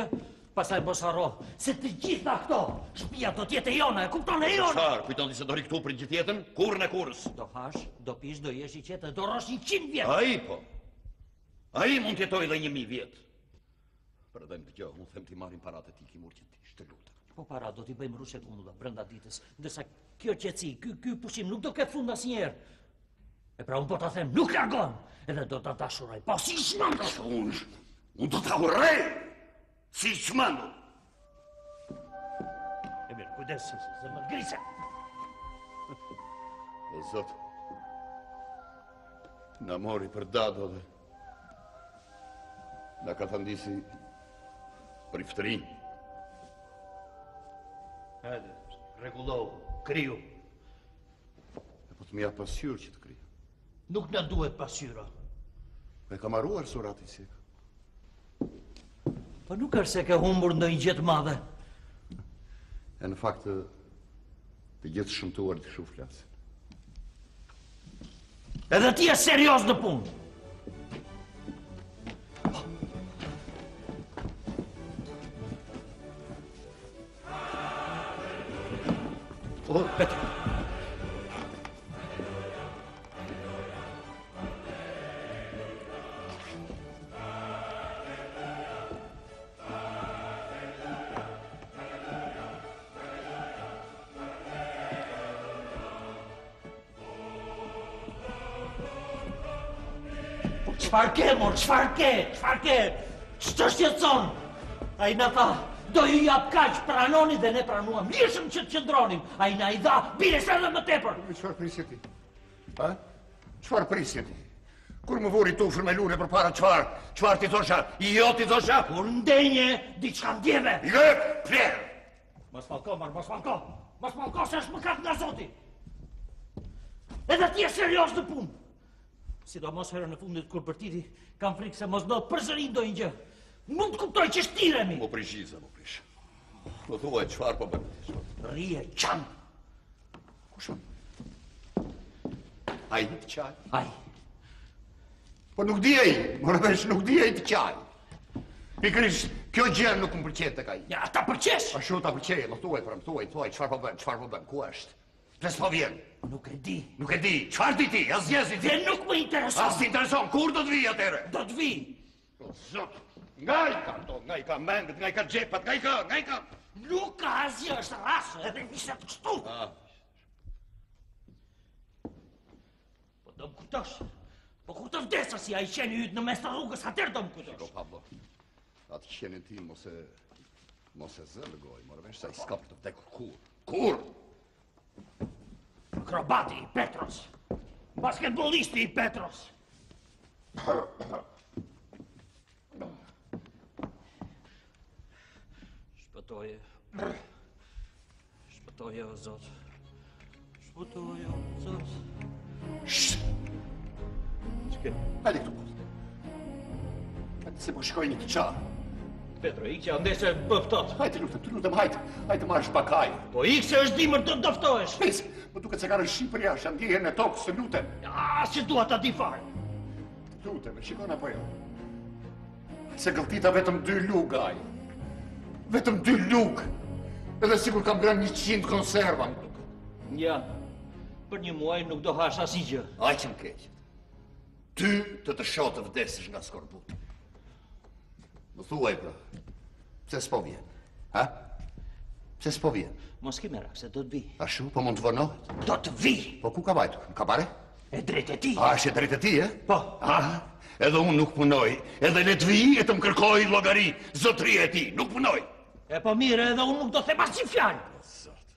Pastaj mos harro, se të gjitha këto, shtëpia do t'jetë e jona, e kupton, e jona. Çfarë? Kujton ti se do ri këtu për gjithë jetën? Kurrën e kurrës. Do hash, do pish, do jesh i qetë, do rrosh një qind vjet. Ai po. Ai mund të jetojë edhe një mijë vjet. Për edhe më dëgjoj, unë them ti marrin paratë e ti, ki urgjentisht, të lutem. Po para do t'i bëjmë rushe kundulla brenda ditës, ndërsa kjo qetësi, ky ky pushim nuk do ketë fund asnjëherë. E pra unë po ta them, nuk largon, edhe do ta dashuroj. Po si shmend unë, unë do ta urrej. Si çmandu. E mirë, kujdes, se se më ngrise. O Zot, na mori për dado dhe na ka thëndisi për iftërin. Hajde, rregullohu, kriju. E po të mja pasyrë që të kriju. Nuk na duhet pasyra. E ka marruar surati si. Po nuk është se ke humbur ndonjë gjë të madhe. E në fakt të, të gjithë shëmtuar të shu flasin. Edhe ti je serioz në punë. O, Petro. Çfarë ke, mor, çfarë ke, çfarë ke? Ç'të shqetëson? Ai na tha, do ju jap kaq, pranoni dhe ne pranuam. Lishëm që të qëndronim. Ai na i dha, bile sa edhe më tepër. Çfarë prisje ti? Ha? Çfarë prisje ti? Kur më vuri tufër me lule përpara çfarë? Çfarë ti thosha? Jo ti thosha? Kur ndenje, diçka ndjeve. Jo, pler. Mos falko, mar, mos falko. Mos falko se është mëkat nga Zoti. Edhe ti je serioz në punë. Sidomos herën e fundit kur bërtiti, kam frikë se mos do të përsëri ndonjë gjë. Nuk kuptoj që shtiremi. Mo prishiza, mo prish. Po thuaj çfarë po bën? Rrie qan. Kushon? Ai të çaj. Ai. Po nuk di ai, mora vesh nuk di ai të çaj. Pikërisht, kjo gjë nuk më pëlqen tek ai. Ja, ta pëlqesh? Ashtu ta pëlqej, më thuaj për më thuaj, thuaj çfarë po bën, çfarë po bën, ku është? Pse s'po vjen? Nuk e di. Nuk e di. Çfarë di ti? Asgjë si ti. Dhe nuk më intereson. As intereson, kur do të vi atëre? Do të vi. O Zot, nga i ka to, nga i ka mendët, nga i ka xhepat, nga i ka, nga i ka. Nuk ka asgjë, është rrasë, edhe nisat kështu. Ah. Po do më kujtosh. Po kur të vdesë si ai qeni yt në mes të rrugës, atëherë do më kujtosh. Shiko Pablo, atë qenin ti mos e mos e zëllëgoj, morë vesh sa i s'ka për të vdekur kur. Kur? Akrobati i Petros. Basketbollisti i Petros. Shpëtoje. Shpëtoje o Zot. Shpëtoje o Zot. Shh! Ç'ke? Hajde këtu poshtë. Hajde se po shkoj një të qarë. Petro, ik që andese bëftot. Hajde lutem, të lutem, hajde. Hajde marrësh bakaj. Po ik se është dimër të doftohesh. Pes, më duket se ka rënë Shqipëria, është ndjehen në tokë, se lutem. Ja, si dua ta di fare. Lutem, e shikon apo jo? Se gëlltita vetëm dy lugë aj. Vetëm dy lugë. Edhe sikur kam ngrënë njëqind konserva. Ja, për një muaj nuk do hash asgjë. Aj që më keq. Ty të të shoh të vdesësh nga skorbuti. Më thuaj pra, pse s'po vjen? Ha? Pse s'po vjen? Mos ki merak, se do të vi. Ashtu, po mund të vonohet? Do të vi. Po ku ka vajtur? Në kabare? E drejt e ti. A, është e drejt e ti, e? Po. Ah, edhe unë nuk punoj, edhe le të vi e të më kërkoj llogari, zotëria e ti, nuk punoj. E po mire, edhe unë nuk do them asnjë fjalë. Zot.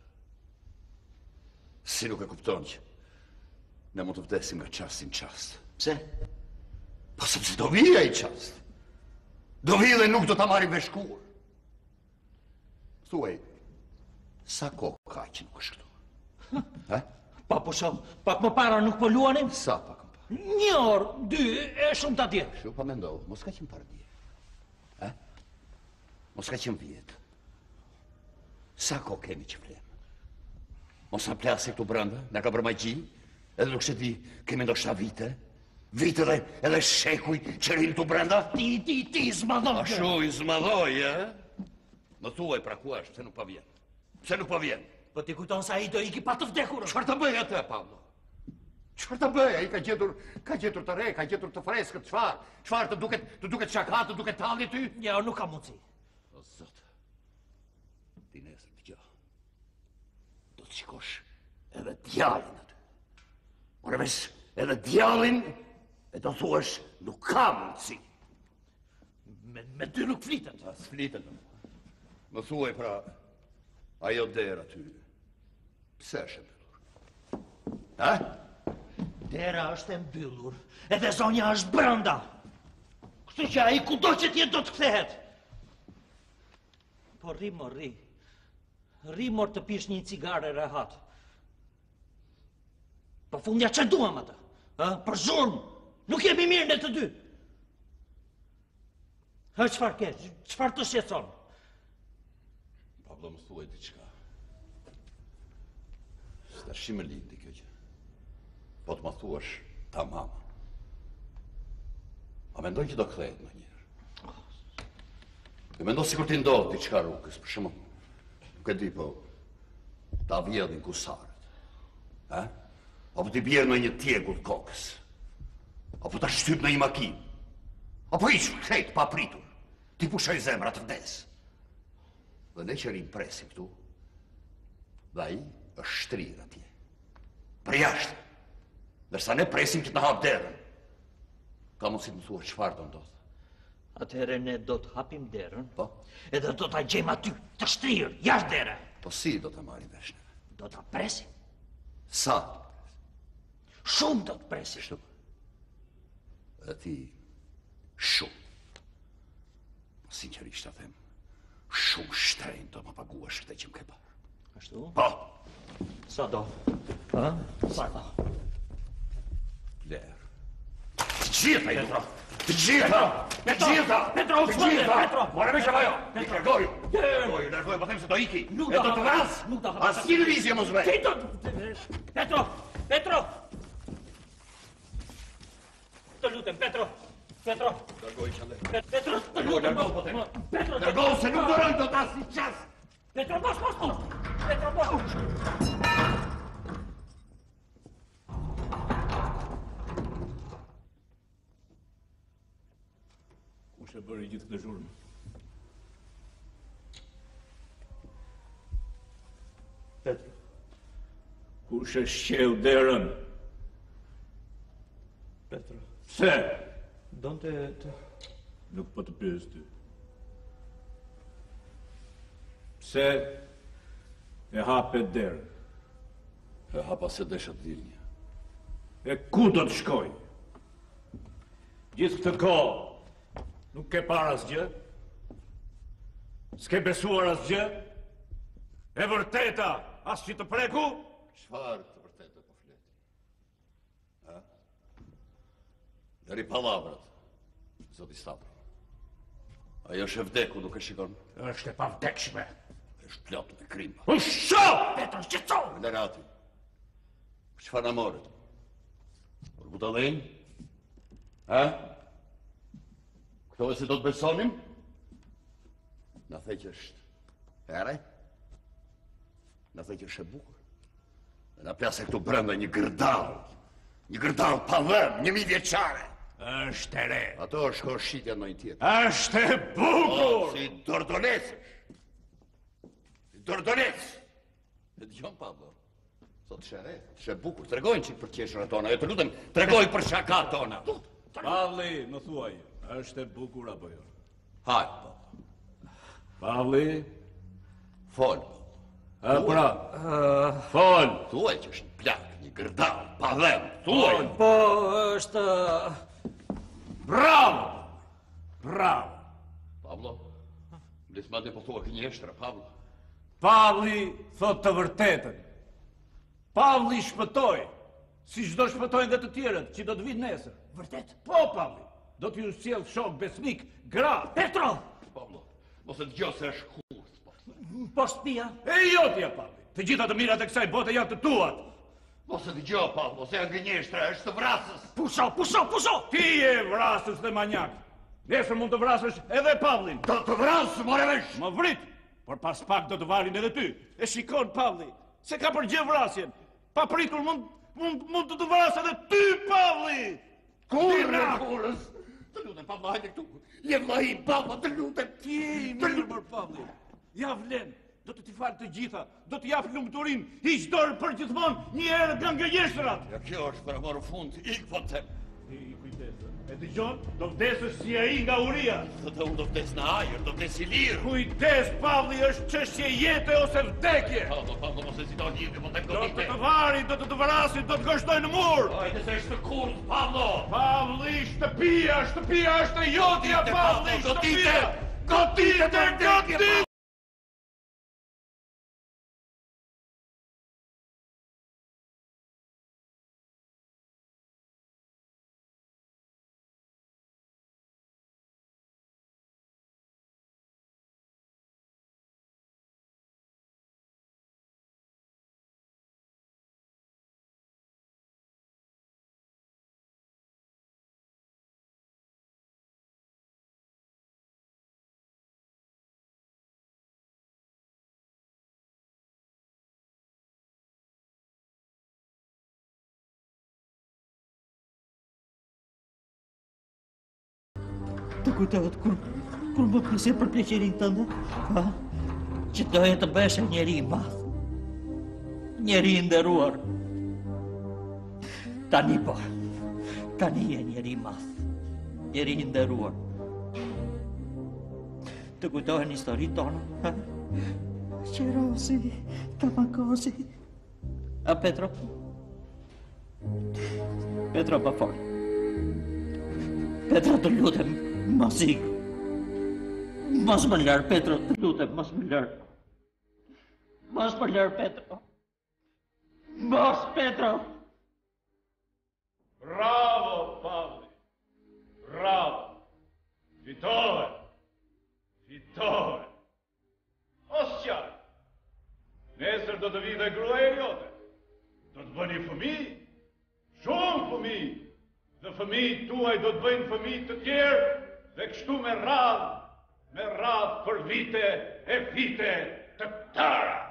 Si nuk e kupton që ne mund të vdesim nga çasti në çast. Pse? Po sepse do vi ai çast. Do vi dhe nuk do ta marrim vesh kur. Thuaj, sa kohë ka që nuk është këtu? Ha? Pa po shoh, pak më para nuk po luanim? Sa pak më parë? Një orë, dy, e shumë ta dje. Shu pa mendoj, mos ka qenë parë dje. Ha? Mos ka qenë vjetë. Sa kohë kemi që flemë? Mos na plasi këtu brenda, na ka bërë magji, edhe nuk se di, kemi ndoshta vite. Vite dhe edhe shekuj që rinë këtu brenda. Ti, ti, ti, zmadhoj. Ashtu i zmadhoj, e? Më thuaj pra ku është, pse nuk po vjen? Pse nuk po vjen? Po ti kujton se ai do iki pa të vdekur. Çfarë të bëj atë, Pavlo? Çfarë të bëj? Ai ka gjetur, ka gjetur të re, ka gjetur të freskët, çfarë? Çfarë të duket, të duket shaka, të duket talli ty? Jo, nuk ka mundsi. O Zot. Ti nesër dëgjoj. Do të shikosh edhe djalin aty. Ora vesh, edhe djalin e do thuash nuk ka mundsi. Me, me ty nuk flitet. As flitet. Më thuaj pra, ajo dera aty. Pse është e mbyllur? Ha? Dera është e mbyllur, edhe zonja është brenda. Kështu që ai kudo që t'jetë do të kthehet. Po rri mo, rri. Rri mor të pish një cigare rehat. Po fundja që duam atë? Ha? Për zhurmë. Nuk jemi mirë në të dy. Ha, qëfar ke? Qëfar të shqetëson? Pablo, më thuaj diçka. S'ta shi më lindi kjo që. Po të më thuash tamam. A mendoj që do kthehet në njërë. E mendoj sikur ti ndodh diçka rrugës, për shembull. Nuk e di, po ta vjedhin kusarët. Ha? Apo ti bjerë në një tjegull kokës. Apo ta shtyp në një makinë. Apo ish kthejt pa pritur. Ti pushoj zemra të vdes. Dhe ne që rinë presim këtu, dhe ai është shtrirë atje. Për jashtë. Dërsa ne presim që të në hapë derën. Ka mundësi të më thua çfarë do ndodhë. Atëherë ne do të hapim derën, Po? edhe do ta gjejmë aty, të shtrirë, jashtë dere. Po si do të marrim vesh neve? Do ta presim. Sa? Shumë do të presim. Kështu. Dhe ti shumë. Sinqerisht ta them, shumë shtrenjtë do më paguash këtë që më ke parë. Ashtu? Po, Sa do? Ha? Sa do? Lerë. Të gjitha, Petro! Të gjitha! Të Petro! gjitha! Petro, Të shpënde, gjitha! Petro! More me shavajo! I kërgoju! Kërgoju, largoju, po them se do iki! Nuk E do do të hapa- vras! nuk do hapa- As një lëvizje mos bëj! Ti do... Petro! Petro! Të lutem, Petro! Petro! Largoju qëndër. Pe- Petro, të Largoju, lutem! largoju, po them. Petro, të Largoju, se nuk doroj do të asnjë qas! Petro, mos, mos, mos! Petro, mos! Kush e bëri gjithë këtë zhurmë? Petro. Kush e shqeu derën? Petro. Pse? Donte të... Nuk po të pyes ty. Pse e hape derën? E hapa se desha të dilnja. E ku do të shkoj? Gjithë këtë kohë nuk ke parë asgjë? S'ke besuar asgjë? E vërteta as që të preku? Çfarë të vërtetë po fleti? Ha? Deri palavrat, zoti Stavro. Ajo është e vdeku, nuk e shikon. Është e pavdekshme. Është plot me krim. Usho! Petro, shqetëso! Lerati. Për çfarë na morët? Për budallën? Ha? Këto e se do të besonim? Na the që është ere? Na the që është e bukur? Dhe na plase këtu brenda një gërdall. Një gërdall pa vëm, një mi vjeçare. Është e re. Ato është koshitja në një tjetër. Është e O, bukur! si dordonecësh. Si dordonec. E dëgjon Pablo. Sot shere, shë bukur, tregojnë që për qeshën tona, jo të lutem, tregoj për shakat tona. Pavli, më thuaj, është e bukur apo jo? Haj, Pablo, Pavli, fol, Pablo. e pra, fol! Thuaj që është një plak, një gërdal, pa dhem, thuaj. Po, është... Bravo! Bravo! Pablo, blismate po thua kënjeshtra, Pablo. Pavli thot të vërtetën. Pavli shpëtoi, si çdo shpëtojnë dhe të tjerët që do të vinë nesër. Vërtet? Po, Pavli, do t'ju sjell shok besnik, gra. Petro! Pablo, mos e dëgjoj se është kurth, Pablo. Po shtëpia? E jotja, Pavli. Të gjitha të mirat e kësaj bote janë të tuat. Mos e dëgjoj, Pablo, se janë gënjeshtra, është të vrasës. Pusho, pusho, pusho! Ti je vrasës dhe manjak. Nesër mund të vrasësh edhe Pavlin. Do të vrasë, more vesh. Më vrit, por pas pak do të varin edhe ty. E shikon Pavli, se ka për gjë vrasjen. Pa pritur mund, mund, mund të të vras edhe ty, Pavli! Kurrë, kurrës! Të lutem, Pavlo, hajde këtu. Je vllai, Pavlo, të lutem. Ti je i mirë, mër Pavli. Ja vlen, do të t'i falë të gjitha, do t'i jap lumturin, hiq dorë për gjithmonë, një herë nga ngërjeshtrat. Ja, kjo është për marrë fund, ik po të them. Ti i kujtesë. E dëgjon, do vdesësh si ai nga uria. Thotë unë do vdes në ajër, do vdes i lirë. Kujtes, Pavli, është çështje jete ose vdekje. Pavlo, Pavlo, mos e zito lidhje, po them Do të godite. të varin, do të të vrasin, do të gështoj në mur. Hajde se është kurth, Pavlo. Pavli, shtëpia, shtëpia është e jotja, Godite, Pavli, Pavlo, shtëpia. godite. Godite, Godite, godite. Të kujtohet kur, kur më pise për pleqerin tënde, ha? Që doje të bësh njeri i madh, njeri i nderuar. Tani po, tani je njeri i madh, njeri i nderuar. Të kujtohen historitë tona, ha? Qerosi, Tamakosi. A Petro? Petro pa fol. Petro, të lutem, mos ik. Mos më lër, Petro, të lutem, mos më lër. Mos më lër, Petro. Mos, Petro. Bravo, Pavli. Bravo. Fitove. Fitove. Mos qarë. Nesër do të vi dhe gruaja jote. Do të bëni fëmijë. Shumë fëmijë. Dhe fëmijët tuaj do të bëjnë fëmijë të tjerë dhe kështu me radhë, me radhë për vite e vite të tëra.